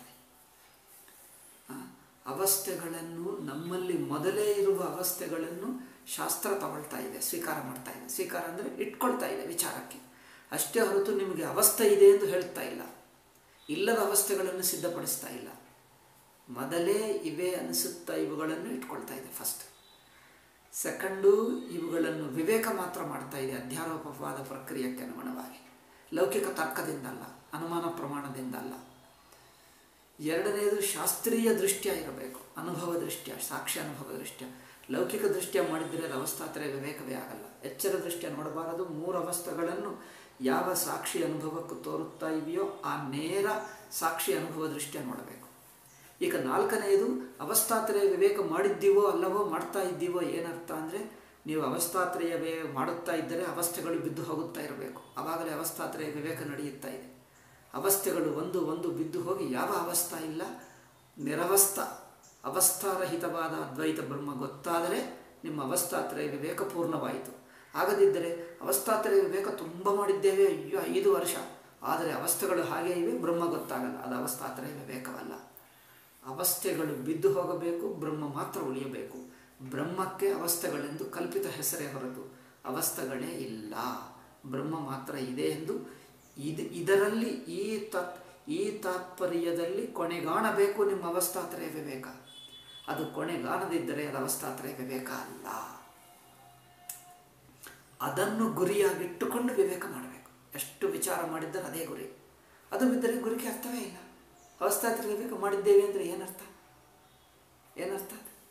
ಅವಸ್ಥೆಗಳನ್ನು, ನಮ್ಮಲ್ಲಿ ಮೊದಲೇ ಇರುವ ಅವಸ್ಥೆಗಳನ್ನು ಶಾಸ್ತ್ರ ತಗೊಳ್ತಾ ಇದೆ, ಸ್ವೀಕಾರ ಮಾಡ್ತಾ ಇದೆ. ಸ್ವೀಕಾರ ಅಂದರೆ ಇಟ್ಕೊಳ್ತಾ ಇದೆ ವಿಚಾರಕ್ಕೆ ಅಷ್ಟೇ ಹೊರತು ನಿಮಗೆ ಅವಸ್ಥೆ ಇದೆ ಎಂದು ಹೇಳ್ತಾ ಇಲ್ಲ, ಇಲ್ಲದ ಅವಸ್ಥೆಗಳನ್ನು ಸಿದ್ಧಪಡಿಸ್ತಾ ಇಲ್ಲ. ಮೊದಲೇ ಇವೆ ಅನಿಸುತ್ತಾ ಇವುಗಳನ್ನು ಇಟ್ಕೊಳ್ತಾ ಇದೆ ಫಸ್ಟ್. ಸೆಕೆಂಡು, ಇವುಗಳನ್ನು ವಿವೇಕ ಮಾತ್ರ ಮಾಡ್ತಾ ಇದೆ ಅಧ್ಯಾರೋಪವಾದ ಪ್ರಕ್ರಿಯೆಗೆ ಅನುಗುಣವಾಗಿ, ಲೌಕಿಕ ತರ್ಕದಿಂದ ಅಲ್ಲ, ಅನುಮಾನ ಪ್ರಮಾಣದಿಂದ ಅಲ್ಲ. ಎರಡನೆಯದು ಶಾಸ್ತ್ರೀಯ ದೃಷ್ಟಿಯ ಇರಬೇಕು, ಅನುಭವ ದೃಷ್ಟಿಯ, ಸಾಕ್ಷ್ಯ ಅನುಭವ ದೃಷ್ಟಿಯ. ಲೌಕಿಕ ದೃಷ್ಟಿಯ ಮಾಡಿದರೆ ಅದು ಅವಸ್ಥಾತ್ರಯ ವಿವೇಕವೇ ಆಗಲ್ಲ. ಎಚ್ಚರ ದೃಷ್ಟಿಯ ನೋಡಬಾರದು. ಮೂರು ಅವಸ್ಥೆಗಳನ್ನು ಯಾವ ಸಾಕ್ಷಿ ಅನುಭವಕ್ಕೂ ತೋರುತ್ತಾ ಇವೆಯೋ ಆ ನೇರ ಸಾಕ್ಷಿ ಅನುಭವ ದೃಷ್ಟಿಯ ನೋಡಬೇಕು. ಈಗ ನಾಲ್ಕನೆಯದು ಅವಸ್ಥಾತ್ರಯ ವಿವೇಕ ಮಾಡಿದ್ದೀವೋ ಅಲ್ಲವೋ, ಮಾಡ್ತಾ ಇದ್ದೀವೋ. ಏನರ್ಥ ಅಂದರೆ ನೀವು ಅವಸ್ಥಾತ್ರಯ ವಿವೇಕ ಮಾಡುತ್ತಾ ಇದ್ದರೆ ಅವಸ್ಥೆಗಳು ಬಿದ್ದು ಹೋಗುತ್ತಾ ಇರಬೇಕು, ಆವಾಗಲೇ ಅವಸ್ಥಾತ್ರಯ ವಿವೇಕ ನಡೆಯುತ್ತಾ ಇದೆ. ಅವಸ್ಥೆಗಳು ಒಂದು ಒಂದು ಬಿದ್ದು ಹೋಗಿ ಯಾವ ಅವಸ್ಥಾ ಇಲ್ಲ, ನಿರವಸ್ಥ ಅವಸ್ಥಾರಹಿತವಾದ ಅದ್ವೈತ ಬ್ರಹ್ಮ ಗೊತ್ತಾದರೆ ನಿಮ್ಮ ಅವಸ್ಥಾತ್ರಯ ವಿವೇಕ ಪೂರ್ಣವಾಯಿತು. ಆಗದಿದ್ದರೆ ಅವಸ್ಥಾತ್ರಯ ವಿವೇಕ ತುಂಬ ಮಾಡಿದ್ದೇವೆ, ಅಯ್ಯೋ ಐದು ವರ್ಷ, ಆದರೆ ಅವಸ್ಥೆಗಳು ಹಾಗೇ ಇವೆ, ಬ್ರಹ್ಮ ಗೊತ್ತಾಗಲ್ಲ. ಅದು ಅವಸ್ಥಾತ್ರಯ ವಿವೇಕವಲ್ಲ. ಅವಸ್ಥೆಗಳು ಬಿದ್ದು ಹೋಗಬೇಕು, ಬ್ರಹ್ಮ ಮಾತ್ರ ಉಳಿಯಬೇಕು. ಬ್ರಹ್ಮಕ್ಕೆ ಅವಸ್ಥೆಗಳೆಂದು ಕಲ್ಪಿತ ಹೆಸರೇ ಹೊರತು ಅವಸ್ಥೆಗಳೇ ಇಲ್ಲ, ಬ್ರಹ್ಮ ಮಾತ್ರ ಇದೆ ಎಂದು ಇದು ಇದರಲ್ಲಿ ಈ ತತ್ ಈ ತಾತ್ಪರ್ಯದಲ್ಲಿ ಕೊನೆಗಾಣಬೇಕು ನಿಮ್ಮ ಅವಸ್ಥಾತ್ರಯ ವಿವೇಕ. ಅದು ಕೊನೆಗಾಣದಿದ್ದರೆ ಅದು ಅವಸ್ಥಾತ್ರಯ ವಿವೇಕ ಅಲ್ಲ. ಅದನ್ನು ಗುರಿಯಾಗಿಟ್ಟುಕೊಂಡು ವಿವೇಕ ಮಾಡಬೇಕು. ಎಷ್ಟು ವಿಚಾರ ಮಾಡಿದ್ದರೆ ಅದೇ ಗುರಿ. ಅದು ಬಿದ್ದರೆ ಗುರಿಗೆ ಅರ್ಥವೇ ಇಲ್ಲ. ಅವಸ್ಥಾತ್ರಯ ವಿವೇಕ ಮಾಡಿದ್ದೇವೆ ಅಂದರೆ ಏನರ್ಥ? ಏನರ್ಥ?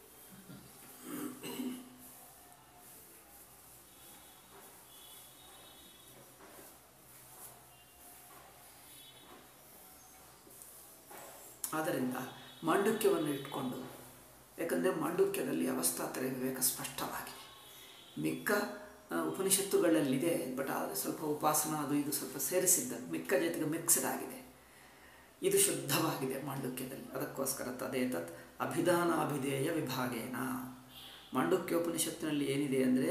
ಆದ್ದರಿಂದ ಮಾಂಡುಕ್ಯವನ್ನು ಇಟ್ಕೊಂಡು, ಯಾಕಂದರೆ ಮಾಂಡುಕ್ಯದಲ್ಲಿ ಅವಸ್ಥಾತ್ರಯ ವಿವೇಕ ಸ್ಪಷ್ಟವಾಗಿದೆ. ಮಿಕ್ಕ ಉಪನಿಷತ್ತುಗಳಲ್ಲಿದೆ, ಬಟ್ ಆದರೆ ಸ್ವಲ್ಪ ಉಪಾಸನ ಅದು ಇದು ಸ್ವಲ್ಪ ಸೇರಿಸಿದ್ದ, ಮಿಕ್ಕ ಜೊತೆಗೆ ಮಿಕ್ಸ್ಡ್ ಆಗಿದೆ. ಇದು ಶುದ್ಧವಾಗಿದೆ ಮಾಂಡುಕ್ಯದಲ್ಲಿ. ಅದಕ್ಕೋಸ್ಕರ ತದೇ ತತ್ ಅಭಿಧಾನಾಭಿಧೇಯ ವಿಭಾಗೇನ. ಮಾಂಡುಕ್ಯೋಪನಿಷತ್ತಿನಲ್ಲಿ ಏನಿದೆ ಅಂದರೆ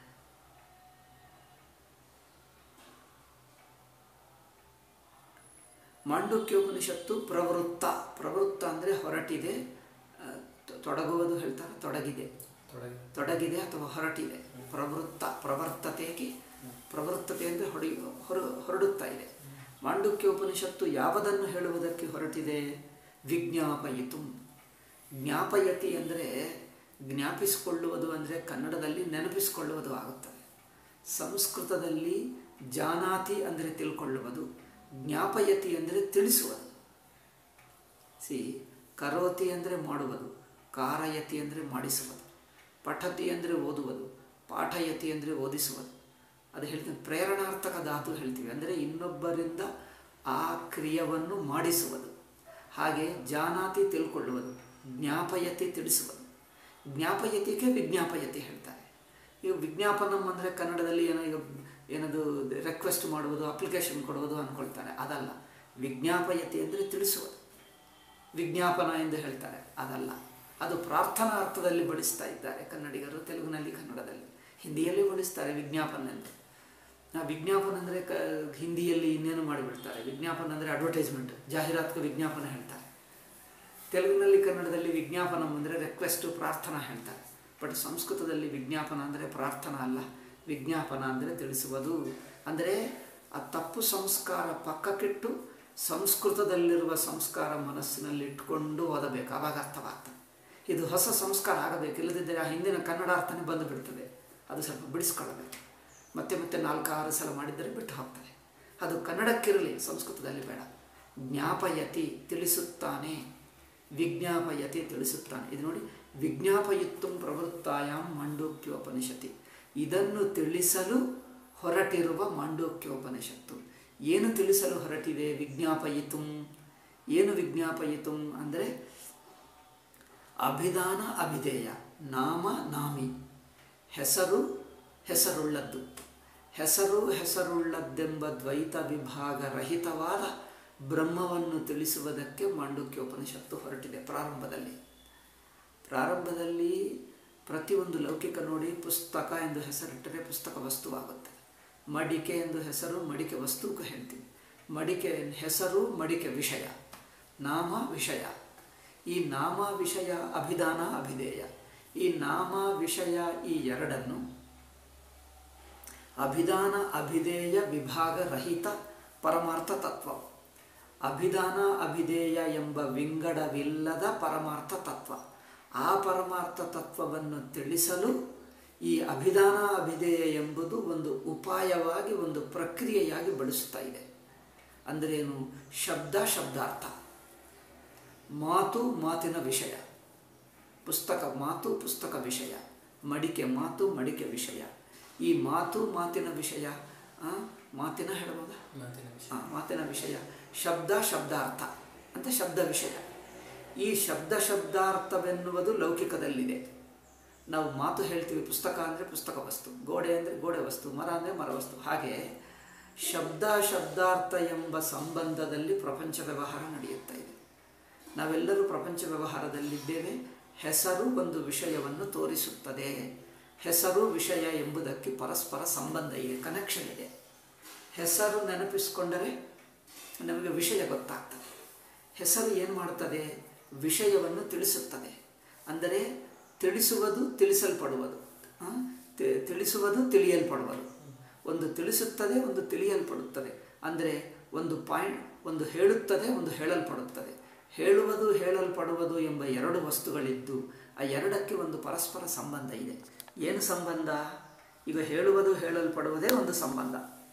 ಮಾಂಡುಕ್ಯೋಪನಿಷತ್ತು ಪ್ರವೃತ್ತ. ಪ್ರವೃತ್ತ ಅಂದರೆ ಹೊರಟಿದೆ, ತೊಡಗುವುದು ಹೇಳ್ತಾರೆ, ತೊಡಗಿದೆ, ತೊಡಗಿದೆ ಅಥವಾ ಹೊರಟಿದೆ. ಪ್ರವೃತ್ತ, ಪ್ರವರ್ತತೆಗೆ ಪ್ರವೃತ್ತತೆ ಅಂದರೆ ಹೊಡಿ ಹೊರ ಹೊರಡುತ್ತಾ ಇದೆ. ಮಾಂಡುಕ್ಯೋಪನಿಷತ್ತು ಯಾವುದನ್ನು ಹೇಳುವುದಕ್ಕೆ ಹೊರಟಿದೆ? ವಿಜ್ಞಾಪಯಿತು. ಜ್ಞಾಪಯತಿ ಅಂದರೆ ಜ್ಞಾಪಿಸಿಕೊಳ್ಳುವುದು, ಅಂದರೆ ಕನ್ನಡದಲ್ಲಿ ನೆನಪಿಸಿಕೊಳ್ಳುವುದು ಆಗುತ್ತದೆ. ಸಂಸ್ಕೃತದಲ್ಲಿ ಜಾನಾತಿ ಅಂದರೆ ತಿಳ್ಕೊಳ್ಳುವುದು, ಜ್ಞಾಪಯತಿ ಅಂದರೆ ತಿಳಿಸುವುದು. ಸಿ ಕರೋತಿ ಅಂದರೆ ಮಾಡುವುದು, ಕಾರಯತಿ ಅಂದರೆ ಮಾಡಿಸುವುದು, ಪಠತಿ ಅಂದರೆ ಓದುವುದು, ಪಾಠಯತಿ ಅಂದರೆ ಓದಿಸುವುದು. ಅದು ಹೇಳ್ತೀವಿ, ಪ್ರೇರಣಾರ್ಥಕ ಧಾತು ಹೇಳ್ತೀವಿ, ಅಂದರೆ ಇನ್ನೊಬ್ಬರಿಂದ ಆ ಕ್ರಿಯೆಯನ್ನು ಮಾಡಿಸುವುದು. ಹಾಗೆ ಜಾನಾತಿ ತಿಳ್ಕೊಳ್ಳುವುದು, ಜ್ಞಾಪಯತಿ ತಿಳಿಸುವುದು. ಜ್ಞಾಪಯತಿಗೆ ವಿಜ್ಞಾಪಯತಿ ಹೇಳ್ತಾರೆ. ಈಗ ವಿಜ್ಞಾಪನಂ ಅಂದರೆ ಕನ್ನಡದಲ್ಲಿ ಏನೋ ಈಗ ಏನದು ರಿಕ್ವೆಸ್ಟ್ ಮಾಡುವುದು, ಅಪ್ಲಿಕೇಶನ್ ಕೊಡುವುದು ಅಂದ್ಕೊಳ್ತಾರೆ. ಅದಲ್ಲ. ವಿಜ್ಞಾಪಯತಿ ಅಂದರೆ ತಿಳಿಸುವುದು. ವಿಜ್ಞಾಪನ ಎಂದು ಹೇಳ್ತಾರೆ, ಅದಲ್ಲ. ಅದು ಪ್ರಾರ್ಥನಾ ಅರ್ಥದಲ್ಲಿ ಬಳಸ್ತಾ ಇದ್ದಾರೆ ಕನ್ನಡಿಗರು, ತೆಲುಗಿನಲ್ಲಿ, ಕನ್ನಡದಲ್ಲಿ. ಹಿಂದಿಯಲ್ಲಿ ಬಳಸ್ತಾರೆ ವಿಜ್ಞಾಪನ ಎಂದು. ಆ ವಿಜ್ಞಾಪನ ಅಂದರೆ ಕ ಹಿಂದಿಯಲ್ಲಿ ಇನ್ನೇನು ಮಾಡಿಬಿಡ್ತಾರೆ. ವಿಜ್ಞಾಪನ ಅಂದರೆ ಅಡ್ವರ್ಟೈಸ್ಮೆಂಟ್, ಜಾಹೀರಾತು ವಿಜ್ಞಾಪನ ಹೇಳ್ತಾರೆ. ತೆಲುಗಿನಲ್ಲಿ, ಕನ್ನಡದಲ್ಲಿ ವಿಜ್ಞಾಪನ ಅಂದರೆ ರಿಕ್ವೆಸ್ಟು, ಪ್ರಾರ್ಥನಾ ಹೇಳ್ತಾರೆ. ಬಟ್ ಸಂಸ್ಕೃತದಲ್ಲಿ ವಿಜ್ಞಾಪನ ಅಂದರೆ ಪ್ರಾರ್ಥನಾ ಅಲ್ಲ, ವಿಜ್ಞಾಪನ ಅಂದರೆ ತಿಳಿಸುವುದು. ಅಂದರೆ ಆ ತಪ್ಪು ಸಂಸ್ಕಾರ ಪಕ್ಕಕ್ಕಿಟ್ಟು ಸಂಸ್ಕೃತದಲ್ಲಿರುವ ಸಂಸ್ಕಾರ ಮನಸ್ಸಿನಲ್ಲಿ ಇಟ್ಕೊಂಡು ಓದಬೇಕು, ಆವಾಗ ಅರ್ಥವಾಗ್ತದೆ. ಇದು ಹೊಸ ಸಂಸ್ಕಾರ ಆಗಬೇಕು, ಇಲ್ಲದಿದ್ದರೆ ಆ ಹಿಂದಿನ ಕನ್ನಡ ಅರ್ಥನೇ ಬಂದು ಬಿಡ್ತದೆ. ಅದು ಸ್ವಲ್ಪ ಬಿಡಿಸ್ಕೊಳ್ಳಬೇಕು. ಮತ್ತೆ ಮತ್ತೆ ನಾಲ್ಕಾರು ಸಲ ಮಾಡಿದರೆ ಬಿಟ್ಟು ಹೋಗ್ತದೆ. ಅದು ಕನ್ನಡಕ್ಕಿರಲಿ, ಸಂಸ್ಕೃತದಲ್ಲಿ ಬೇಡ. ಜ್ಞಾಪಯತಿ ತಿಳಿಸುತ್ತಾನೆ, ವಿಜ್ಞಾಪಯತಿ ತಿಳಿಸುತ್ತಾನೆ. ಇದು ನೋಡಿ, ವಿಜ್ಞಾಪಯಿತ್ತುಂ ಪ್ರವೃತ್ತಾಯಾಂ ಮಾಂಡೂಕ್ಯೋಪನಿಷತಿ. ಇದನ್ನು ತಿಳಿಸಲು ಹೊರಟಿರುವ ಮಾಂಡೂಕ್ಯೋಪನಿಷತ್ತು. ಏನು ತಿಳಿಸಲು ಹೊರಟಿದೆ? ವಿಜ್ಞಾಪಯಿತುಂ. ಏನು ವಿಜ್ಞಾಪಯಿತುಂ ಅಂದರೆ ಅಭಿಧಾನ ಅಭಿಧೇಯ, ನಾಮ ನಾಮಿ, ಹೆಸರು ಹೆಸರುಳ್ಳದ್ದು. ಹೆಸರು ಹೆಸರುಳ್ಳದ್ದೆಂಬ ದ್ವೈತ ವಿಭಾಗ ರಹಿತವಾದ ಬ್ರಹ್ಮವನ್ನು ತಿಳಿಸುವುದಕ್ಕೆ ಮಾಂಡೂಕ್ಯೋಪನಿಷತ್ತು ಹೊರಟಿದೆ. ಪ್ರಾರಂಭದಲ್ಲಿ ಪ್ರಾರಂಭದಲ್ಲಿ ಪ್ರತಿಯೊಂದು ಲೌಕಿಕ ನೋಡಿ, ಪುಸ್ತಕ ಎಂದು ಹೆಸರಿಟ್ಟರೆ ಪುಸ್ತಕ ವಸ್ತುವಾಗುತ್ತದೆ. ಮಡಿಕೆ ಎಂದು ಹೆಸರು, ಮಡಿಕೆ ವಸ್ತುಕ್ಕೆ ಹೇಳ್ತೀವಿ. ಮಡಿಕೆ ಹೆಸರು, ಮಡಿಕೆ ವಿಷಯ, ನಾಮ ವಿಷಯ. ಈ ನಾಮ ವಿಷಯ, ಅಭಿಧಾನ ಅಭಿಧೇಯ. ಈ ನಾಮ ವಿಷಯ ಈ ಎರಡನ್ನು ಅಭಿಧಾನ ಅಭಿಧೇಯ ವಿಭಾಗ ರಹಿತ ಪರಮಾರ್ಥ ತತ್ವ, ಅಭಿಧಾನ ಅಭಿಧೇಯ ಎಂಬ ವಿಂಗಡವಿಲ್ಲದ ಪರಮಾರ್ಥ ತತ್ವ. ಆ ಪರಮಾರ್ಥ ತತ್ವವನ್ನು ತಿಳಿಸಲು ಈ ಅಭಿಧಾನ ಅಭಿಧೇಯ ಎಂಬುದು ಒಂದು ಉಪಾಯವಾಗಿ, ಒಂದು ಪ್ರಕ್ರಿಯೆಯಾಗಿ ಬಳಸುತ್ತಾ ಇದೆ. ಅಂದ್ರೇನು? ಶಬ್ದ ಶಬ್ದಾರ್ಥ, ಮಾತು ಮಾತಿನ ವಿಷಯ, ಪುಸ್ತಕ ಮಾತು ಪುಸ್ತಕ ವಿಷಯ, ಮಡಿಕೆ ಮಾತು ಮಡಿಕೆ ವಿಷಯ. ಈ ಮಾತು ಮಾತಿನ ವಿಷಯ, ಮಾತಿನ ಹೇಳ್ಬೋದಾ? ಹಾಂ, ಮಾತಿನ ವಿಷಯ. ಶಬ್ದ ಶಬ್ದಾರ್ಥ ಅಂತ ಶಬ್ದ ವಿಷಯ. ಈ ಶಬ್ದ ಶಬ್ದಾರ್ಥವೆನ್ನುವುದು ಲೌಕಿಕದಲ್ಲಿದೆ. ನಾವು ಮಾತು ಹೇಳ್ತೀವಿ, ಪುಸ್ತಕ ಅಂದರೆ ಪುಸ್ತಕ ವಸ್ತು, ಗೋಡೆ ಅಂದರೆ ಗೋಡೆ ವಸ್ತು, ಮರ ಅಂದರೆ ಮರ ವಸ್ತು. ಹಾಗೆ ಶಬ್ದ ಶಬ್ದಾರ್ಥ ಎಂಬ ಸಂಬಂಧದಲ್ಲಿ ಪ್ರಪಂಚ ವ್ಯವಹಾರ ನಡೆಯುತ್ತಾ ಇದೆ. ನಾವೆಲ್ಲರೂ ಪ್ರಪಂಚ ವ್ಯವಹಾರದಲ್ಲಿದ್ದೇವೆ. ಹೆಸರು ಒಂದು ವಿಷಯವನ್ನು ತೋರಿಸುತ್ತದೆ. ಹೆಸರು ವಿಷಯ ಎಂಬುದಕ್ಕೆ ಪರಸ್ಪರ ಸಂಬಂಧ ಇದೆ, ಕನೆಕ್ಷನ್ ಇದೆ. ಹೆಸರು ನೆನಪಿಸಿಕೊಂಡರೆ ನಮಗೆ ವಿಷಯ ಗೊತ್ತಾಗ್ತದೆ. ಹೆಸರು ಏನು ಮಾಡುತ್ತದೆ? ವಿಷಯವನ್ನು ತಿಳಿಸುತ್ತದೆ. ಅಂದರೆ ತಿಳಿಸುವುದು, ತಿಳಿಸಲ್ಪಡುವುದು. ತಿಳಿಸುವುದು, ತಿಳಿಯಲ್ಪಡುವುದು. ಒಂದು ತಿಳಿಸುತ್ತದೆ, ಒಂದು ತಿಳಿಯಲ್ಪಡುತ್ತದೆ. ಅಂದರೆ ಒಂದು ಪಾಯಿಂಟ್, ಒಂದು ಹೇಳುತ್ತದೆ, ಒಂದು ಹೇಳಲ್ಪಡುತ್ತದೆ. ಹೇಳುವುದು ಹೇಳಲ್ಪಡುವುದು ಎಂಬ ಎರಡು ವಸ್ತುಗಳಿದ್ದು ಆ ಎರಡಕ್ಕೆ ಒಂದು ಪರಸ್ಪರ ಸಂಬಂಧ ಇದೆ. ಏನು ಸಂಬಂಧ? ಈಗ ಹೇಳುವುದು ಹೇಳಲ್ಪಡುವುದೇ ಒಂದು ಸಂಬಂಧ.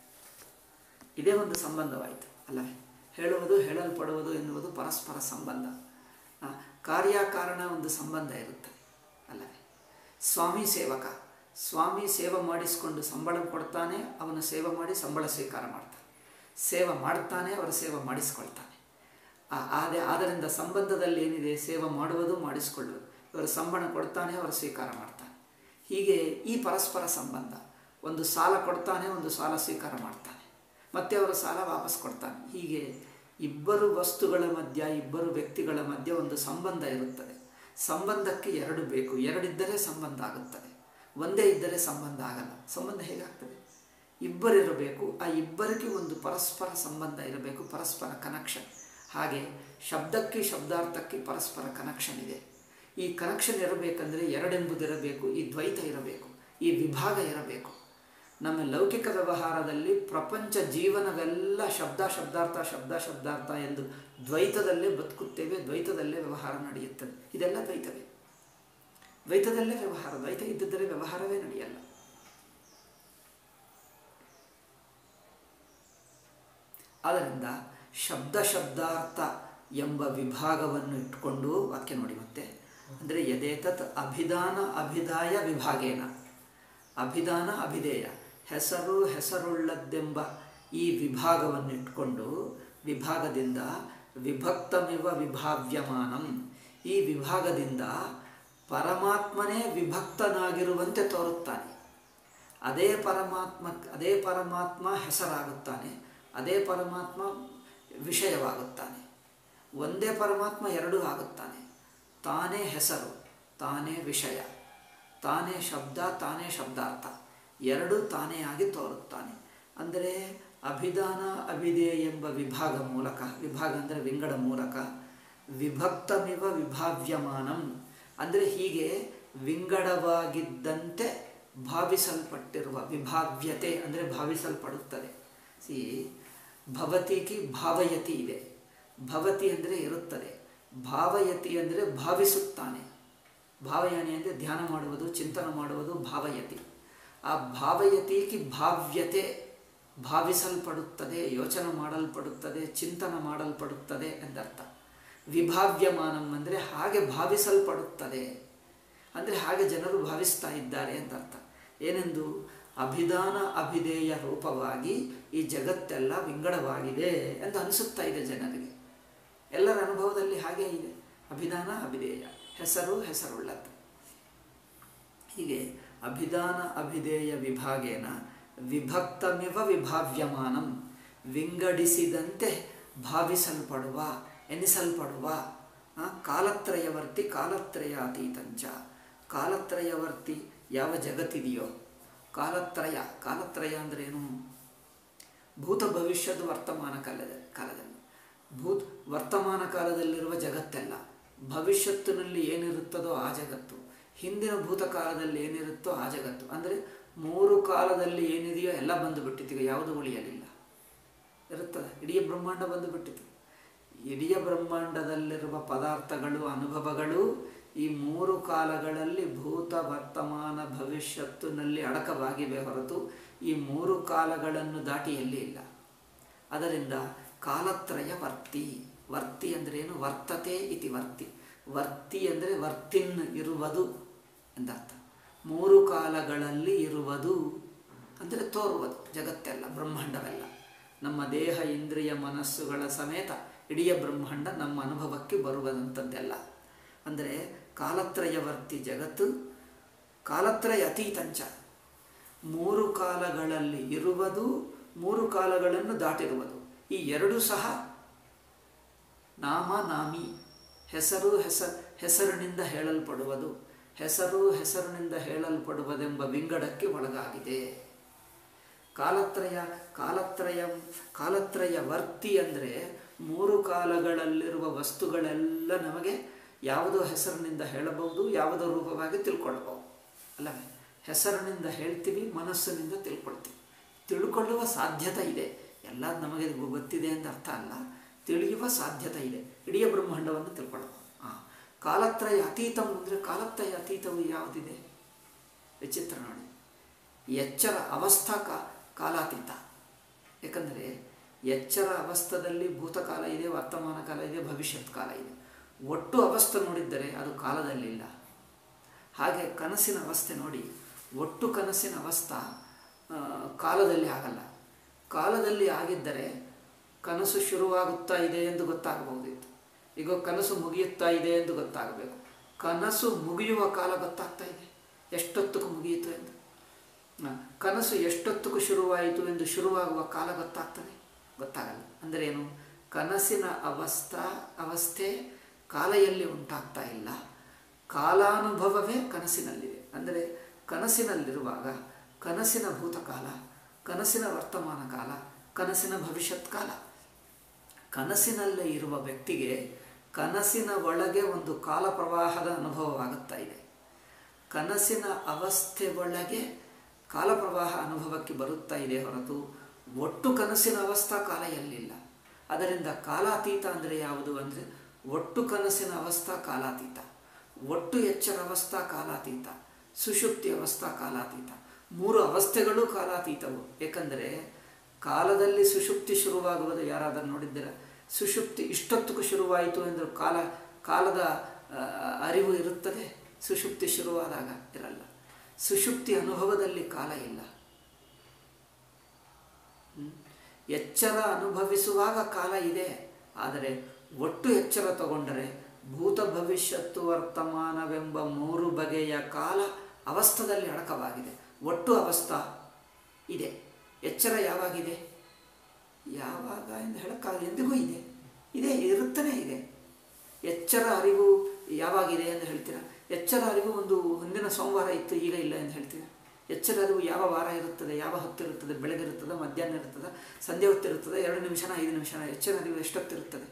ಇದೇ ಒಂದು ಸಂಬಂಧವಾಯಿತು ಅಲ್ಲವೇ? ಹೇಳುವುದು ಹೇಳಲ್ಪಡುವುದು ಎನ್ನುವುದು ಪರಸ್ಪರ ಸಂಬಂಧ. ಕಾರ್ಯಕಾರಣ ಒಂದು ಸಂಬಂಧ ಇರುತ್ತೆ ಅಲ್ಲವೇ? ಸ್ವಾಮಿ ಸೇವಕ, ಸ್ವಾಮಿ ಸೇವೆ ಮಾಡಿಸಿಕೊಂಡು ಸಂಬಳ ಕೊಡ್ತಾನೆ, ಅವನು ಸೇವೆ ಮಾಡಿ ಸಂಬಳ ಸ್ವೀಕಾರ ಮಾಡ್ತಾನೆ. ಸೇವೆ ಮಾಡ್ತಾನೆ, ಅವರ ಸೇವೆ ಮಾಡಿಸ್ಕೊಳ್ತಾನೆ. ಅದೇ ಆದ್ದರಿಂದ ಸಂಬಂಧದಲ್ಲಿ ಏನಿದೆ? ಸೇವೆ ಮಾಡುವುದು, ಮಾಡಿಸಿಕೊಳ್ಳುವುದು. ಇವರು ಸಂಬಳ ಕೊಡ್ತಾನೆ, ಅವರು ಸ್ವೀಕಾರ ಮಾಡ್ತಾನೆ. ಹೀಗೆ ಈ ಪರಸ್ಪರ ಸಂಬಂಧ. ಒಂದು ಸಾಲ ಕೊಡ್ತಾನೆ, ಒಂದು ಸಾಲ ಸ್ವೀಕಾರ ಮಾಡ್ತಾನೆ, ಮತ್ತೆ ಅವರ ಸಾಲ ವಾಪಸ್ ಕೊಡ್ತಾನೆ. ಹೀಗೆ ಇಬ್ಬರು ವಸ್ತುಗಳ ಮಧ್ಯ, ಇಬ್ಬರು ವ್ಯಕ್ತಿಗಳ ಮಧ್ಯೆ ಒಂದು ಸಂಬಂಧ ಇರುತ್ತದೆ. ಸಂಬಂಧಕ್ಕೆ ಎರಡು ಬೇಕು. ಎರಡಿದ್ದರೆ ಸಂಬಂಧ ಆಗುತ್ತದೆ, ಒಂದೇ ಇದ್ದರೆ ಸಂಬಂಧ ಆಗಲ್ಲ. ಸಂಬಂಧ ಹೇಗಾಗ್ತದೆ? ಇಬ್ಬರಿರಬೇಕು. ಆ ಇಬ್ಬರಿಗೆ ಒಂದು ಪರಸ್ಪರ ಸಂಬಂಧ ಇರಬೇಕು, ಪರಸ್ಪರ ಕನೆಕ್ಷನ್. ಹಾಗೆ ಶಬ್ದಕ್ಕೆ ಶಬ್ದಾರ್ಥಕ್ಕೆ ಪರಸ್ಪರ ಕನೆಕ್ಷನ್ ಇದೆ. ಈ ಕನೆಕ್ಷನ್ ಇರಬೇಕಂದ್ರೆ ಎರಡೆಂಬುದಿರಬೇಕು, ಈ ದ್ವೈತ ಇರಬೇಕು, ಈ ವಿಭಾಗ ಇರಬೇಕು. ನಮ್ಮ ಲೌಕಿಕ ವ್ಯವಹಾರದಲ್ಲಿ ಪ್ರಪಂಚ ಜೀವನವೆಲ್ಲ ಶಬ್ದ ಶಬ್ದಾರ್ಥ ಶಬ್ದ ಶಬ್ದಾರ್ಥ ಎಂದು ದ್ವೈತದಲ್ಲೇ ಬದುಕುತ್ತೇವೆ, ದ್ವೈತದಲ್ಲೇ ವ್ಯವಹಾರ ನಡೆಯುತ್ತದೆ. ಇದೆಲ್ಲ ದ್ವೈತವೇ, ದ್ವೈತದಲ್ಲೇ ವ್ಯವಹಾರ. ದ್ವೈತ ಇದ್ದಿದ್ದರೆ ವ್ಯವಹಾರವೇ ನಡೆಯಲ್ಲ. ಆದ್ದರಿಂದ ಶಬ್ದ ಶಬ್ದಾರ್ಥ ಎಂಬ ವಿಭಾಗವನ್ನು ಇಟ್ಕೊಂಡು ವಾಕ್ಯ ನೋಡಿ ಮತ್ತೆ. ಅಂದರೆ ಯದೇತತ್ ಅಭಿಧಾನ ಅಭಿಧಾಯ ವಿಭಾಗೇನ, ಅಭಿಧಾನ ಅಭಿಧೇಯ, ಹೆಸರು ಹೆಸರುಳ್ಳದ್ದೆಂಬ ಈ ವಿಭಾಗವನ್ನು ಇಟ್ಕೊಂಡು ವಿಭಾಗದಿಂದ ವಿಭಕ್ತಮಿವ ವಿಭಾವ್ಯಮಾನಂ, ಈ ವಿಭಾಗದಿಂದ ಪರಮಾತ್ಮನೇ ವಿಭಕ್ತನಾಗಿರುವಂತೆ ತೋರುತ್ತಾನೆ. ಅದೇ ಪರಮಾತ್ಮ ಅದೇ ಪರಮಾತ್ಮ ಹೆಸರಾಗುತ್ತಾನೆ, ಅದೇ ಪರಮಾತ್ಮ ವಿಷಯವಾಗುತ್ತಾನೆ. ಒಂದೇ ಪರಮಾತ್ಮ ಎರಡೂ ಆಗುತ್ತಾನೆ. ತಾನೇ ಹೆಸರು, ತಾನೇ ವಿಷಯ, ತಾನೇ ಶಬ್ದ, ತಾನೇ ಶಬ್ದಾರ್ಥ, ಎರಡೂ ತಾನೇ ಆಗಿ ತೋರುತ್ತಾನೆ. ಅಂದರೆ ಅಭಿಧಾನ ಅಭಿಧೇಯ ಎಂಬ ವಿಭಾಗ ಮೂಲಕ, ವಿಭಾಗ ಅಂದರೆ ವಿಂಗಡ ಮೂಲಕ, ವಿಭಕ್ತಮಿವ ವಿಭಾವ್ಯಮಾನಂ ಅಂದರೆ ಹೀಗೆ ವಿಂಗಡವಾಗಿದ್ದಂತೆ ಭಾವಿಸಲ್ಪಟ್ಟಿರುವ, ವಿಭಾವ್ಯತೆ ಅಂದರೆ ಭಾವಿಸಲ್ಪಡುತ್ತದೆ. ಸಿ ಭವತಿಗೆ ಭಾವಯತಿ ಇದೆ. ಭವತಿ ಅಂದರೆ ಇರುತ್ತದೆ, ಭಾವಯತಿ ಅಂದರೆ ಭಾವಿಸುತ್ತಾನೆ. ಭಾವಯಾನಿ ಅಂದರೆ ಧ್ಯಾನ ಮಾಡುವುದು, ಚಿಂತನೆ ಮಾಡುವುದು ಭಾವಯತಿ. ಆ ಭಾವಯತಿಗೆ ಭಾವ್ಯತೆ, ಭಾವಿಸಲ್ಪಡುತ್ತದೆ, ಯೋಚನೆ ಮಾಡಲ್ಪಡುತ್ತದೆ, ಚಿಂತನೆ ಮಾಡಲ್ಪಡುತ್ತದೆ ಎಂದರ್ಥ. ವಿಭಾವ್ಯಮಾನಂ ಅಂದರೆ ಹಾಗೆ ಭಾವಿಸಲ್ಪಡುತ್ತದೆ, ಅಂದರೆ ಹಾಗೆ ಜನರು ಭಾವಿಸ್ತಾ ಇದ್ದಾರೆ ಎಂದರ್ಥ. ಏನೆಂದು? ಅಭಿಧಾನ ಅಭಿಧೇಯ ರೂಪವಾಗಿ ಈ ಜಗತ್ತೆಲ್ಲ ವಿಂಗಡವಾಗಿದೆ ಎಂದು ಅನಿಸುತ್ತಾ ಇದೆ ಜನರಿಗೆ. ಎಲ್ಲರ ಅನುಭವದಲ್ಲಿ ಹಾಗೇ ಇದೆ. ಅಭಿಧಾನ ಅಭಿಧೇಯ, ಹೆಸರು ಹೆಸರುಳ್ಳದ್ದು. ಹೀಗೆ ಅಭಿಧಾನ ಅಭಿಧೇಯ ವಿಭಾಗೇನ ವಿಭಕ್ತಮಿವ ವಿಭಾವ್ಯಮಾನಂ ವಿಂಗಡಿಸಿದಂತೆ ಭಾವಿಸಲ್ಪಡುವ, ಎನಿಸಲ್ಪಡುವ, ಕಾಲತ್ರಯವರ್ತಿ ಕಾಲತ್ರಯಾತೀತಂಚ. ಕಾಲತ್ರಯವರ್ತಿ ಯಾವ ಜಗತ್ತಿದೆಯೋ, ಕಾಲತ್ರಯ, ಕಾಲತ್ರಯ ಅಂದ್ರೇನು? ಭೂತ ಭವಿಷ್ಯದ ವರ್ತಮಾನ ಕಾಲದ ಕಾಲದಲ್ಲಿ ಭೂತ್ ವರ್ತಮಾನ ಕಾಲದಲ್ಲಿರುವ ಜಗತ್ತೆಲ್ಲ, ಭವಿಷ್ಯತ್ತಿನಲ್ಲಿ ಏನಿರುತ್ತದೋ ಆ ಜಗತ್ತು, ಹಿಂದಿನ ಭೂತಕಾಲದಲ್ಲಿ ಏನಿರುತ್ತೋ ಆ ಜಗತ್ತು. ಅಂದರೆ ಮೂರು ಕಾಲದಲ್ಲಿ ಏನಿದೆಯೋ ಎಲ್ಲ ಬಂದು ಬಿಟ್ಟಿತ್ತು, ಯಾವುದು ಉಳಿಯಲಿಲ್ಲ, ಇರುತ್ತದೆ. ಇಡೀ ಬ್ರಹ್ಮಾಂಡ ಬಂದು ಬಿಟ್ಟಿತು. ಇಡೀ ಬ್ರಹ್ಮಾಂಡದಲ್ಲಿರುವ ಪದಾರ್ಥಗಳು, ಅನುಭವಗಳು ಈ ಮೂರು ಕಾಲಗಳಲ್ಲಿ ಭೂತ ವರ್ತಮಾನ ಭವಿಷ್ಯತ್ತಿನಲ್ಲಿ ಅಡಕವಾಗಿವೆ ಹೊರತು ಈ ಮೂರು ಕಾಲಗಳನ್ನು ದಾಟಿ ಎಲ್ಲಿ ಇಲ್ಲ. ಅದರಿಂದ ಕಾಲತ್ರಯ ವರ್ತಿ. ವರ್ತಿ ಅಂದರೆ ಏನು? ವರ್ತತೆ ಇತಿ ವರ್ತಿ. ವರ್ತಿ ಅಂದರೆ ವರ್ತಿನ್, ಇರುವುದು ಎಂದರ್ಥ. ಮೂರು ಕಾಲಗಳಲ್ಲಿ ಇರುವುದು ಅಂದರೆ ತೋರುವುದು ಜಗತ್ತೆಲ್ಲ, ಬ್ರಹ್ಮಾಂಡವೆಲ್ಲ. ನಮ್ಮ ದೇಹ ಇಂದ್ರಿಯ ಮನಸ್ಸುಗಳ ಸಮೇತ ಇಡೀ ಬ್ರಹ್ಮಾಂಡ ನಮ್ಮ ಅನುಭವಕ್ಕೆ ಬರುವುದಂಥದ್ದೆಲ್ಲ. ಅಂದರೆ ಕಾಲತ್ರಯವರ್ತಿ ಜಗತ್ತು, ಕಾಲತ್ರಯ ಅತೀತಂಚ, ಮೂರು ಕಾಲಗಳಲ್ಲಿ ಇರುವುದು, ಮೂರು ಕಾಲಗಳನ್ನು ದಾಟಿರುವುದು. ಈ ಎರಡೂ ಸಹ ನಾಮ ನಾಮಿ, ಹೆಸರು ಹೆಸ ಹೆಸರಿನಿಂದ ಹೇಳಲ್ಪಡುವುದು, ಹೆಸರು ಹೆಸರಿನಿಂದ ಹೇಳಲ್ಪಡುವುದೆಂಬ ವಿಂಗಡಕ್ಕೆ ಒಳಗಾಗಿದೆ. ಕಾಲತ್ರಯ ಕಾಲತ್ರಯ ಕಾಲತ್ರಯ ವರ್ತಿ ಅಂದರೆ ಮೂರು ಕಾಲಗಳಲ್ಲಿರುವ ವಸ್ತುಗಳೆಲ್ಲ ನಮಗೆ ಯಾವುದೋ ಹೆಸರಿನಿಂದ ಹೇಳಬಹುದು, ಯಾವುದೋ ರೂಪವಾಗಿ ತಿಳ್ಕೊಳ್ಬಹುದು ಅಲ್ಲವೇ? ಹೆಸರಿನಿಂದ ಹೇಳ್ತೀವಿ, ಮನಸ್ಸಿನಿಂದ ತಿಳ್ಕೊಳ್ತೀವಿ. ತಿಳ್ಕೊಳ್ಳುವ ಸಾಧ್ಯತೆ ಇದೆ. ಎಲ್ಲ ನಮಗೆ ಗೊತ್ತಿದೆ ಅಂತ ಅರ್ಥ ಅಲ್ಲ, ತಿಳಿಯುವ ಸಾಧ್ಯತೆ ಇದೆ. ಇಡೀ ಬ್ರಹ್ಮಾಂಡವನ್ನು ತಿಳ್ಕೊಳ್ಳಬಹುದು. ಹಾಂ, ಕಾಲತ್ರಯ ಅತೀತಂ ಅಂದರೆ ಕಾಲತ್ರಯ ಅತೀತವು ಯಾವುದಿದೆ? ವಿಚಿತ್ರ ನೋಡಿ. ಎಚ್ಚರ ಅವಸ್ಥಾ ಕಾ ಕಾಲಾತೀತ. ಏಕೆಂದರೆ ಎಚ್ಚರ ಅವಸ್ಥದಲ್ಲಿ ಭೂತಕಾಲ ಇದೆ, ವರ್ತಮಾನ ಕಾಲ ಇದೆ, ಭವಿಷ್ಯತ್ ಕಾಲ ಇದೆ. ಒಟ್ಟು ಅವಸ್ಥೆ ನೋಡಿದ್ದರೆ ಅದು ಕಾಲದಲ್ಲಿಲ್ಲ. ಹಾಗೆ ಕನಸಿನ ಅವಸ್ಥೆ ನೋಡಿ, ಒಟ್ಟು ಕನಸಿನ ಅವಸ್ಥಾ ಕಾಲದಲ್ಲಿ ಆಗಲ್ಲ. ಕಾಲದಲ್ಲಿ ಆಗಿದ್ದರೆ ಕನಸು ಶುರುವಾಗುತ್ತಾ ಇದೆ ಎಂದು ಗೊತ್ತಾಗಬಹುದಿತ್ತು. ಈಗ ಕನಸು ಮುಗಿಯುತ್ತಾ ಇದೆ ಎಂದು ಗೊತ್ತಾಗಬೇಕು. ಕನಸು ಮುಗಿಯುವ ಕಾಲ ಗೊತ್ತಾಗ್ತಾ ಇದೆ, ಎಷ್ಟೊತ್ತಿಗೂ ಮುಗಿಯಿತು ಎಂದು. ಕನಸು ಎಷ್ಟೊತ್ತಿಗೂ ಶುರುವಾಯಿತು ಎಂದು ಶುರುವಾಗುವ ಕಾಲ ಗೊತ್ತಾಗ್ತದೆ? ಗೊತ್ತಾಗಲ್ಲ. ಅಂದರೆ ಏನು? ಕನಸಿನ ಅವಸ್ಥಾ ಅವಸ್ಥೆ ಕಾಲ ಎಲ್ಲಿ ಉಂಟಾಗ್ತಾ ಇಲ್ಲ, ಕಾಲಾನುಭವವೇ ಕನಸಿನಲ್ಲಿದೆ. ಅಂದರೆ ಕನಸಿನಲ್ಲಿರುವಾಗ ಕನಸಿನ ಭೂತಕಾಲ, ಕನಸಿನ ವರ್ತಮಾನ ಕಾಲ, ಕನಸಿನ ಭವಿಷ್ಯತ್ ಕಾಲ. ಕನಸಿನಲ್ಲೇ ಇರುವ ವ್ಯಕ್ತಿಗೆ ಕನಸಿನ ಒಳಗೆ ಒಂದು ಕಾಲ ಪ್ರವಾಹದ ಅನುಭವವಾಗುತ್ತಾ ಇದೆ. ಕನಸಿನ ಅವಸ್ಥೆ ಒಳಗೆ ಕಾಲ ಪ್ರವಾಹ ಅನುಭವಕ್ಕೆ ಬರುತ್ತಾ ಇದೆ ಹೊರತು ಒಟ್ಟು ಕನಸಿನ ಅವಸ್ಥಾ ಕಾಲ ಎಲ್ಲಿಲ್ಲ. ಅದರಿಂದ ಕಾಲಾತೀತ ಅಂದರೆ ಯಾವುದು ಅಂದರೆ ಒಟ್ಟು ಕನಸಿನ ಅವಸ್ಥಾ ಕಾಲಾತೀತ, ಒಟ್ಟು ಎಚ್ಚರ ಅವಸ್ಥಾ ಕಾಲಾತೀತ, ಸುಷುಪ್ತಿ ಅವಸ್ಥಾ ಕಾಲಾತೀತ. ಮೂರು ಅವಸ್ಥೆಗಳು ಕಾಲಾತೀತವು. ಏಕೆಂದರೆ ಕಾಲದಲ್ಲಿ ಸುಷುಪ್ತಿ ಶುರುವಾಗುವುದು ಯಾರಾದರೂ ನೋಡಿದ್ದೀರ? ಸುಷುಪ್ತಿ ಇಷ್ಟೊತ್ತಿಗೂ ಶುರುವಾಯಿತು ಎಂದು ಕಾಲ ಕಾಲದ ಅರಿವು ಇರುತ್ತದೆ. ಸುಷುಪ್ತಿ ಶುರುವಾದಾಗ ಇರಲ್ಲ. ಸುಷುಪ್ತಿ ಅನುಭವದಲ್ಲಿ ಕಾಲ ಇಲ್ಲ. ಎಚ್ಚರ ಅನುಭವಿಸುವಾಗ ಕಾಲ ಇದೆ. ಆದರೆ ಒಟ್ಟು ಎಚ್ಚರ ತಗೊಂಡರೆ ಭೂತ ಭವಿಷ್ಯತ್ತು ವರ್ತಮಾನವೆಂಬ ಮೂರು ಬಗೆಯ ಕಾಲ ಅವಸ್ಥದಲ್ಲಿ ಅಡಕವಾಗಿದೆ. ಒಟ್ಟು ಅವಸ್ಥಾ ಇದೆ. ಎಚ್ಚರ ಯಾವಾಗಿದೆ? ಯಾವಾಗ ಎಂದು ಹೇಳೋಕ್ಕಾಗ ಎಂದಿಗೂ ಇದೆ ಇದೆ ಇರುತ್ತಲೇ ಇದೆ. ಎಚ್ಚರ ಅರಿವು ಯಾವಾಗಿದೆ ಎಂದು ಹೇಳ್ತೀರಾ? ಎಚ್ಚರ ಅರಿವು ಒಂದು ಹಿಂದಿನ ಸೋಮವಾರ ಇತ್ತು, ಈಗ ಇಲ್ಲ ಎಂದು ಹೇಳ್ತೀರಾ? ಎಚ್ಚರ ಅರಿವು ಯಾವ ವಾರ ಇರುತ್ತದೆ, ಯಾವ ಹೊತ್ತಿರುತ್ತದೆ? ಬೆಳಗಿರುತ್ತದೆ, ಮಧ್ಯಾಹ್ನ ಇರುತ್ತದೆ, ಸಂಧ್ಯೆ ಹೊತ್ತಿರುತ್ತದೆ, ಎರಡು ನಿಮಿಷನ ಐದು ನಿಮಿಷನ? ಎಚ್ಚರ ಅರಿವು ಎಷ್ಟೊತ್ತಿರುತ್ತದೆ?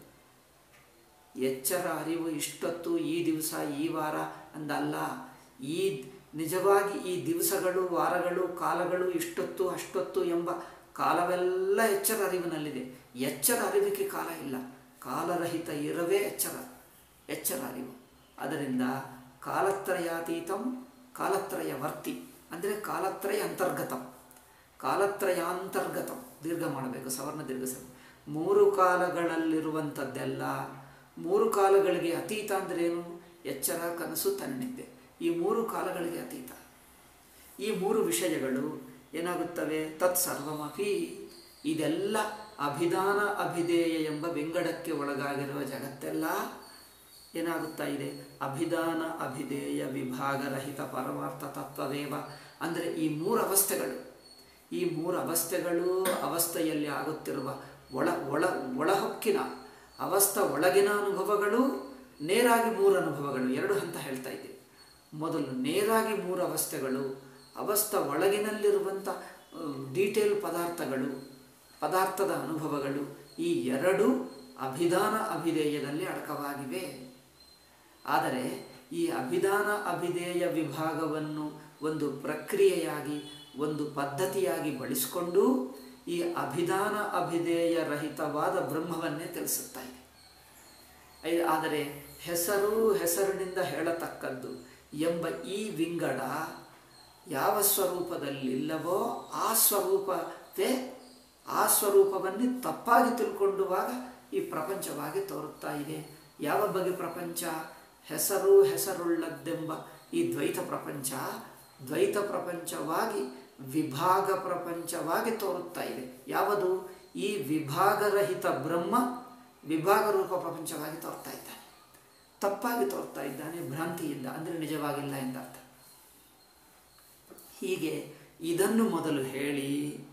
ಎಚ್ಚರ ಅರಿವು ಇಷ್ಟೊತ್ತು, ಈ ದಿವಸ, ಈ ವಾರ ಅಂದಲ್ಲ. ಈ ನಿಜವಾಗಿ ಈ ದಿವಸಗಳು, ವಾರಗಳು, ಕಾಲಗಳು, ಇಷ್ಟೊತ್ತು ಅಷ್ಟೊತ್ತು ಎಂಬ ಕಾಲವೆಲ್ಲ ಎಚ್ಚರ ಅರಿವಿನಲ್ಲಿದೆ. ಎಚ್ಚರ ಅರಿವಿಗೆ ಕಾಲ ಇಲ್ಲ. ಕಾಲರಹಿತ ಇರವೇ ಎಚ್ಚರ ಎಚ್ಚರ ಅರಿವು. ಅದರಿಂದ ಕಾಲತ್ರಯಾತೀತಂ ಕಾಲತ್ರಯವರ್ತಿ ಅಂದರೆ ಕಾಲತ್ರಯ ಅಂತರ್ಗತಂ, ಕಾಲತ್ರಯಾಂತರ್ಗತಂ. ದೀರ್ಘ ಮಾಡಬೇಕು, ಸವರ್ಣ ದೀರ್ಘ ಸವರ್ಣ. ಮೂರು ಕಾಲಗಳಲ್ಲಿರುವಂಥದ್ದೆಲ್ಲ ಮೂರು ಕಾಲಗಳಿಗೆ ಅತೀತ ಅಂದ್ರೇನು? ಎಚ್ಚರ, ಕನಸು, ತನ್ನಿದ್ದೆ. ಈ ಮೂರು ಕಾಲಗಳಿಗೆ ಅತೀತ. ಈ ಮೂರು ವಿಷಯಗಳು ಏನಾಗುತ್ತವೆ? ತತ್ಸರ್ವಮಪಿ, ಇದೆಲ್ಲ ಅಭಿಧಾನ ಅಭಿಧೇಯ ಎಂಬ ವಿಂಗಡಕ್ಕೆ ಒಳಗಾಗಿರುವ ಜಗತ್ತೆಲ್ಲ ಏನಾಗುತ್ತಾ ಇದೆ? ಅಭಿಧಾನ ಅಭಿಧೇಯ ವಿಭಾಗರಹಿತ ಪರಮಾರ್ಥ ತತ್ವವೇವ. ಅಂದರೆ ಈ ಮೂರು ಅವಸ್ಥೆಗಳು ಈ ಮೂರು ಅವಸ್ಥೆಗಳು ಅವಸ್ಥೆಯಲ್ಲಿ ಆಗುತ್ತಿರುವ ಒಳ ಒಳ ಒಳಹೊಕ್ಕಿನ ಅವಸ್ಥೆ ಒಳಗಿನ ಅನುಭವಗಳು, ನೇರಾಗಿ ಮೂರು ಅನುಭವಗಳು, ಎರಡು ಹಂತ ಹೇಳ್ತಾ ಇದ್ದೀವಿ. ಮೊದಲು ನೇರಾಗಿ ಮೂರು ಅವಸ್ಥೆಗಳು, ಅವಸ್ಥೆ ಒಳಗಿನಲ್ಲಿರುವಂಥ ಡೀಟೇಲ್ ಪದಾರ್ಥಗಳು, ಪದಾರ್ಥದ ಅನುಭವಗಳು, ಈ ಎರಡು ಅಭಿಧಾನ ಅಭಿಧೇಯದಲ್ಲಿ ಅಡಕವಾಗಿವೆ. ಆದರೆ ಈ ಅಭಿಧಾನ ಅಭಿಧೇಯ ವಿಭಾಗವನ್ನು ಒಂದು ಪ್ರಕ್ರಿಯೆಯಾಗಿ, ಒಂದು ಪದ್ಧತಿಯಾಗಿ ಬಳಸಿಕೊಂಡು ಈ ಅಭಿಧಾನ ಅಭಿಧೇಯ ರಹಿತವಾದ ಬ್ರಹ್ಮವನ್ನೇ ತಿಳಿಸುತ್ತಾ ಇದೆ. ಆದರೆ ಹೆಸರು, ಹೆಸರಿನಿಂದ ಹೇಳತಕ್ಕದ್ದು ಎಂಬ ಈ ವಿಂಗಡ ಯಾವ ಸ್ವರೂಪದಲ್ಲಿಲ್ಲವೋ ಆ ಸ್ವರೂಪವೇ ಆ ಸ್ವರೂಪವನ್ನೇ ತಪ್ಪಾಗಿ ತಿಳ್ಕೊಂಡುವಾಗ ಈ ಪ್ರಪಂಚವಾಗಿ ತೋರುತ್ತಾ ಇದೆ. ಯಾವ ಬಗೆ ಪ್ರಪಂಚ? ಹೆಸರು, ಹೆಸರುಳ್ಳದ್ದೆಂಬ ಈ ದ್ವೈತ ಪ್ರಪಂಚ ದ್ವೈತ ಪ್ರಪಂಚವಾಗಿ ವಿಭಾಗ ಪ್ರಪಂಚವಾಗಿ ತೋರುತ್ತಾ ಇದೆ. ಯಾವುದು? ಈ ವಿಭಾಗರಹಿತ ಬ್ರಹ್ಮ ವಿಭಾಗ ರೂಪ ಪ್ರಪಂಚವಾಗಿ ತೋರ್ತಾ ಇದ್ದಾನೆ. ತಪ್ಪಾಗಿ ತೋರ್ತಾ ಇದ್ದಾನೆ, ಭ್ರಾಂತಿಯಿಂದ, ಅಂದರೆ ನಿಜವಾಗಿಲ್ಲ ಎಂದರ್ಥ. ಹೀಗೆ ಇದನ್ನು ಮೊದಲು ಹೇಳಿ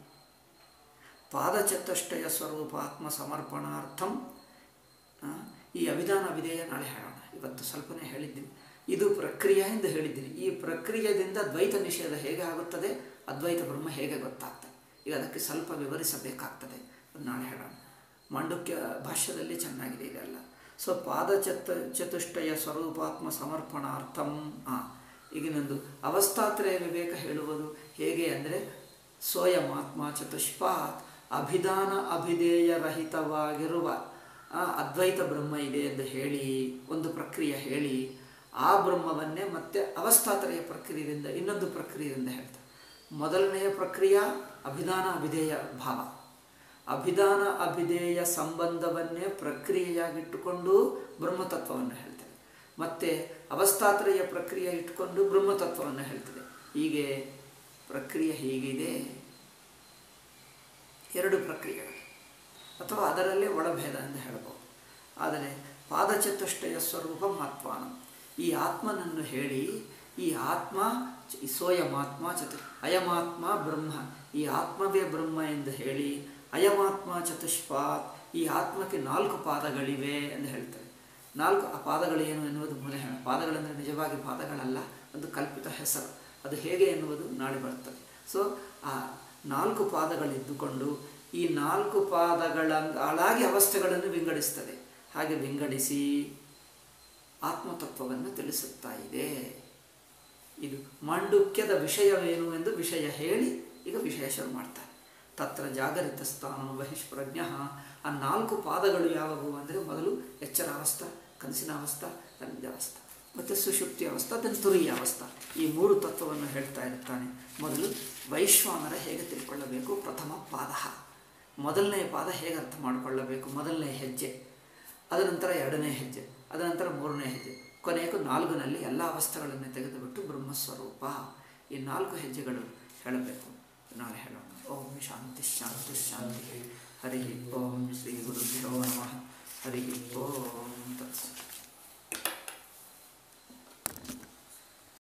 ಪಾದಚತುಷ್ಟಯ ಸ್ವರೂಪಾತ್ಮ ಸಮರ್ಪಣಾರ್ಥಂ ಈ ಅಭಿಧಾನ ವಿಧೇಯ ನಾಳೆ ಹೇಳೋಣ. ಇವತ್ತು ಸ್ವಲ್ಪನೇ ಹೇಳಿದ್ದೀನಿ. ಇದು ಪ್ರಕ್ರಿಯೆ ಎಂದು ಹೇಳಿದ್ದೀನಿ. ಈ ಪ್ರಕ್ರಿಯೆಯಿಂದ ದ್ವೈತ ನಿಷೇಧ ಹೇಗೆ ಆಗುತ್ತದೆ, ಅದ್ವೈತ ಬ್ರಹ್ಮ ಹೇಗೆ ಗೊತ್ತಾಗ್ತದೆ, ಈಗ ಅದಕ್ಕೆ ಸ್ವಲ್ಪ ವಿವರಿಸಬೇಕಾಗ್ತದೆ. ನಾಳೆ ಹೇಳೋಣ. ಮಾಂಡುಕ್ಯ ಭಾಷ್ಯದಲ್ಲಿ ಚೆನ್ನಾಗಿದೆ ಇದೆಲ್ಲ. ಸೊ ಪಾದಚತ ಚತುಷ್ಟಯ ಸ್ವರೂಪಾತ್ಮ ಸಮರ್ಪಣಾರ್ಥಂ. ಹಾಂ, ಈಗಿನೊಂದು ಅವಸ್ಥಾತ್ರಯ ವಿವೇಕ ಹೇಳುವುದು ಹೇಗೆ ಅಂದರೆ ಸ್ವಯಮಾತ್ಮ ಚತುಷ್ಪಾತ್ ಅಭಿಧಾನ ಅಭಿಧೇಯ ರಹಿತವಾಗಿರುವ ಅದ್ವೈತ ಬ್ರಹ್ಮ ಇದೆ ಎಂದು ಹೇಳಿ ಒಂದು ಪ್ರಕ್ರಿಯೆ ಹೇಳಿ, ಆ ಬ್ರಹ್ಮವನ್ನೇ ಮತ್ತೆ ಅವಸ್ಥಾತ್ರಯ ಪ್ರಕ್ರಿಯೆಯಿಂದ ಇನ್ನೊಂದು ಪ್ರಕ್ರಿಯೆಯಿಂದ ಹೇಳ್ತಾರೆ. ಮೊದಲನೆಯ ಪ್ರಕ್ರಿಯೆ ಅಭಿಧಾನ ಅಭಿಧೇಯ ಭಾವ. ಅಭಿಧಾನ ಅಭಿಧೇಯ ಸಂಬಂಧವನ್ನೇ ಪ್ರಕ್ರಿಯೆಯಾಗಿಟ್ಟುಕೊಂಡು ಬ್ರಹ್ಮತತ್ವವನ್ನು ಹೇಳ್ತಾರೆ. ಮತ್ತು ಅವಸ್ಥಾತ್ರಯ ಪ್ರಕ್ರಿಯೆ ಇಟ್ಟುಕೊಂಡು ಬ್ರಹ್ಮತತ್ವವನ್ನು ಹೇಳ್ತದೆ. ಹೀಗೆ ಪ್ರಕ್ರಿಯೆ ಹೀಗಿದೆ. ಎರಡು ಪ್ರಕ್ರಿಯೆಗಳು ಅಥವಾ ಅದರಲ್ಲೇ ಒಳಭೇದ ಎಂದು ಹೇಳಬಹುದು. ಆದರೆ ಪಾದಚತುಷ್ಟಯ ಸ್ವರೂಪ ಆತ್ಮಾನ, ಈ ಆತ್ಮನನ್ನು ಹೇಳಿ, ಈ ಆತ್ಮ ಸೋಯಮಾತ್ಮ ಚತು ಅಯಮಾತ್ಮ ಬ್ರಹ್ಮ, ಈ ಆತ್ಮವೇ ಬ್ರಹ್ಮ ಎಂದು ಹೇಳಿ, ಅಯಮಾತ್ಮ ಚತುಷ್ಪಾತ್, ಈ ಆತ್ಮಕ್ಕೆ ನಾಲ್ಕು ಪಾದಗಳಿವೆ ಎಂದು ಹೇಳ್ತಾರೆ. ನಾಲ್ಕು ಆ ಪಾದಗಳೇನು ಎನ್ನುವುದು ಮೂಲ ಹೇಳ. ಪಾದಗಳೆಂದರೆ ನಿಜವಾಗಿ ಪಾದಗಳಲ್ಲ, ಒಂದು ಕಲ್ಪಿತ ಹೆಸರು. ಅದು ಹೇಗೆ ಎನ್ನುವುದು ನಾಳೆ ಬರ್ತದೆ. ಸೊ ಆ ನಾಲ್ಕು ಪಾದಗಳಿದ್ದುಕೊಂಡು ಈ ನಾಲ್ಕು ಪಾದಗಳಾಗಿ ಅವಸ್ಥೆಗಳನ್ನು ವಿಂಗಡಿಸ್ತದೆ. ಹಾಗೆ ವಿಂಗಡಿಸಿ ಆತ್ಮತತ್ವವನ್ನು ತಿಳಿಸುತ್ತಾ ಇದೆ. ಇದು ಮಾಂಡುಕ್ಯದ ವಿಷಯವೇನು ಎಂದು ವಿಷಯ ಹೇಳಿ ಈಗ ವಿಷಯ ಶುರು ಮಾಡ್ತಾರೆ. ತತ್ರ ಜಾಗರಿತ ಸ್ಥಾನ ಬಹಿಷ್ಪ್ರಜ್ಞ. ಆ ನಾಲ್ಕು ಪಾದಗಳು ಯಾವುವು ಅಂದರೆ ಮೊದಲು ಎಚ್ಚರಾವಸ್ಥಾ, ಕನಸಿನ ಅವಸ್ಥಾ, ನಿಜಾವಸ್ಥಾ ಮತ್ತು ಸುಷುಪ್ತಿ ಅವಸ್ಥಾ, ಅದನ್ನು ತುರಿಯ ಅವಸ್ಥಾ. ಈ ಮೂರು ತತ್ವವನ್ನು ಹೇಳ್ತಾ ಇರ್ತಾನೆ. ಮೊದಲು ವೈಶ್ವಾನರ ಹೇಗೆ ತಿಳ್ಕೊಳ್ಳಬೇಕು, ಪ್ರಥಮ ಪಾದ, ಮೊದಲನೇ ಪಾದ ಹೇಗೆ ಅರ್ಥ ಮಾಡಿಕೊಳ್ಳಬೇಕು, ಮೊದಲನೇ ಹೆಜ್ಜೆ, ಅದನಂತರ ಎರಡನೇ ಹೆಜ್ಜೆ, ಅದನಂತರ ಮೂರನೇ ಹೆಜ್ಜೆ, ಕೊನೆಗೂ ನಾಲ್ಕನಲ್ಲಿ ಎಲ್ಲ ಅವಸ್ಥೆಗಳನ್ನು ತೆಗೆದುಬಿಟ್ಟು ಬ್ರಹ್ಮಸ್ವರೂಪ. ಈ ನಾಲ್ಕು ಹೆಜ್ಜೆಗಳು ಹೇಳಬೇಕು. ನಾಳೆ ಹೇಳೋಣ. ಓಂ ಶಾಂತಿ ಶಾಂತಿ ಶಾಂತಿ. ಹರಿ ಓಂ ಶ್ರೀ ಗುರುಭ್ಯೋ ನಮಃ. ಹರಿ ಓಂ ತತ್ಸ.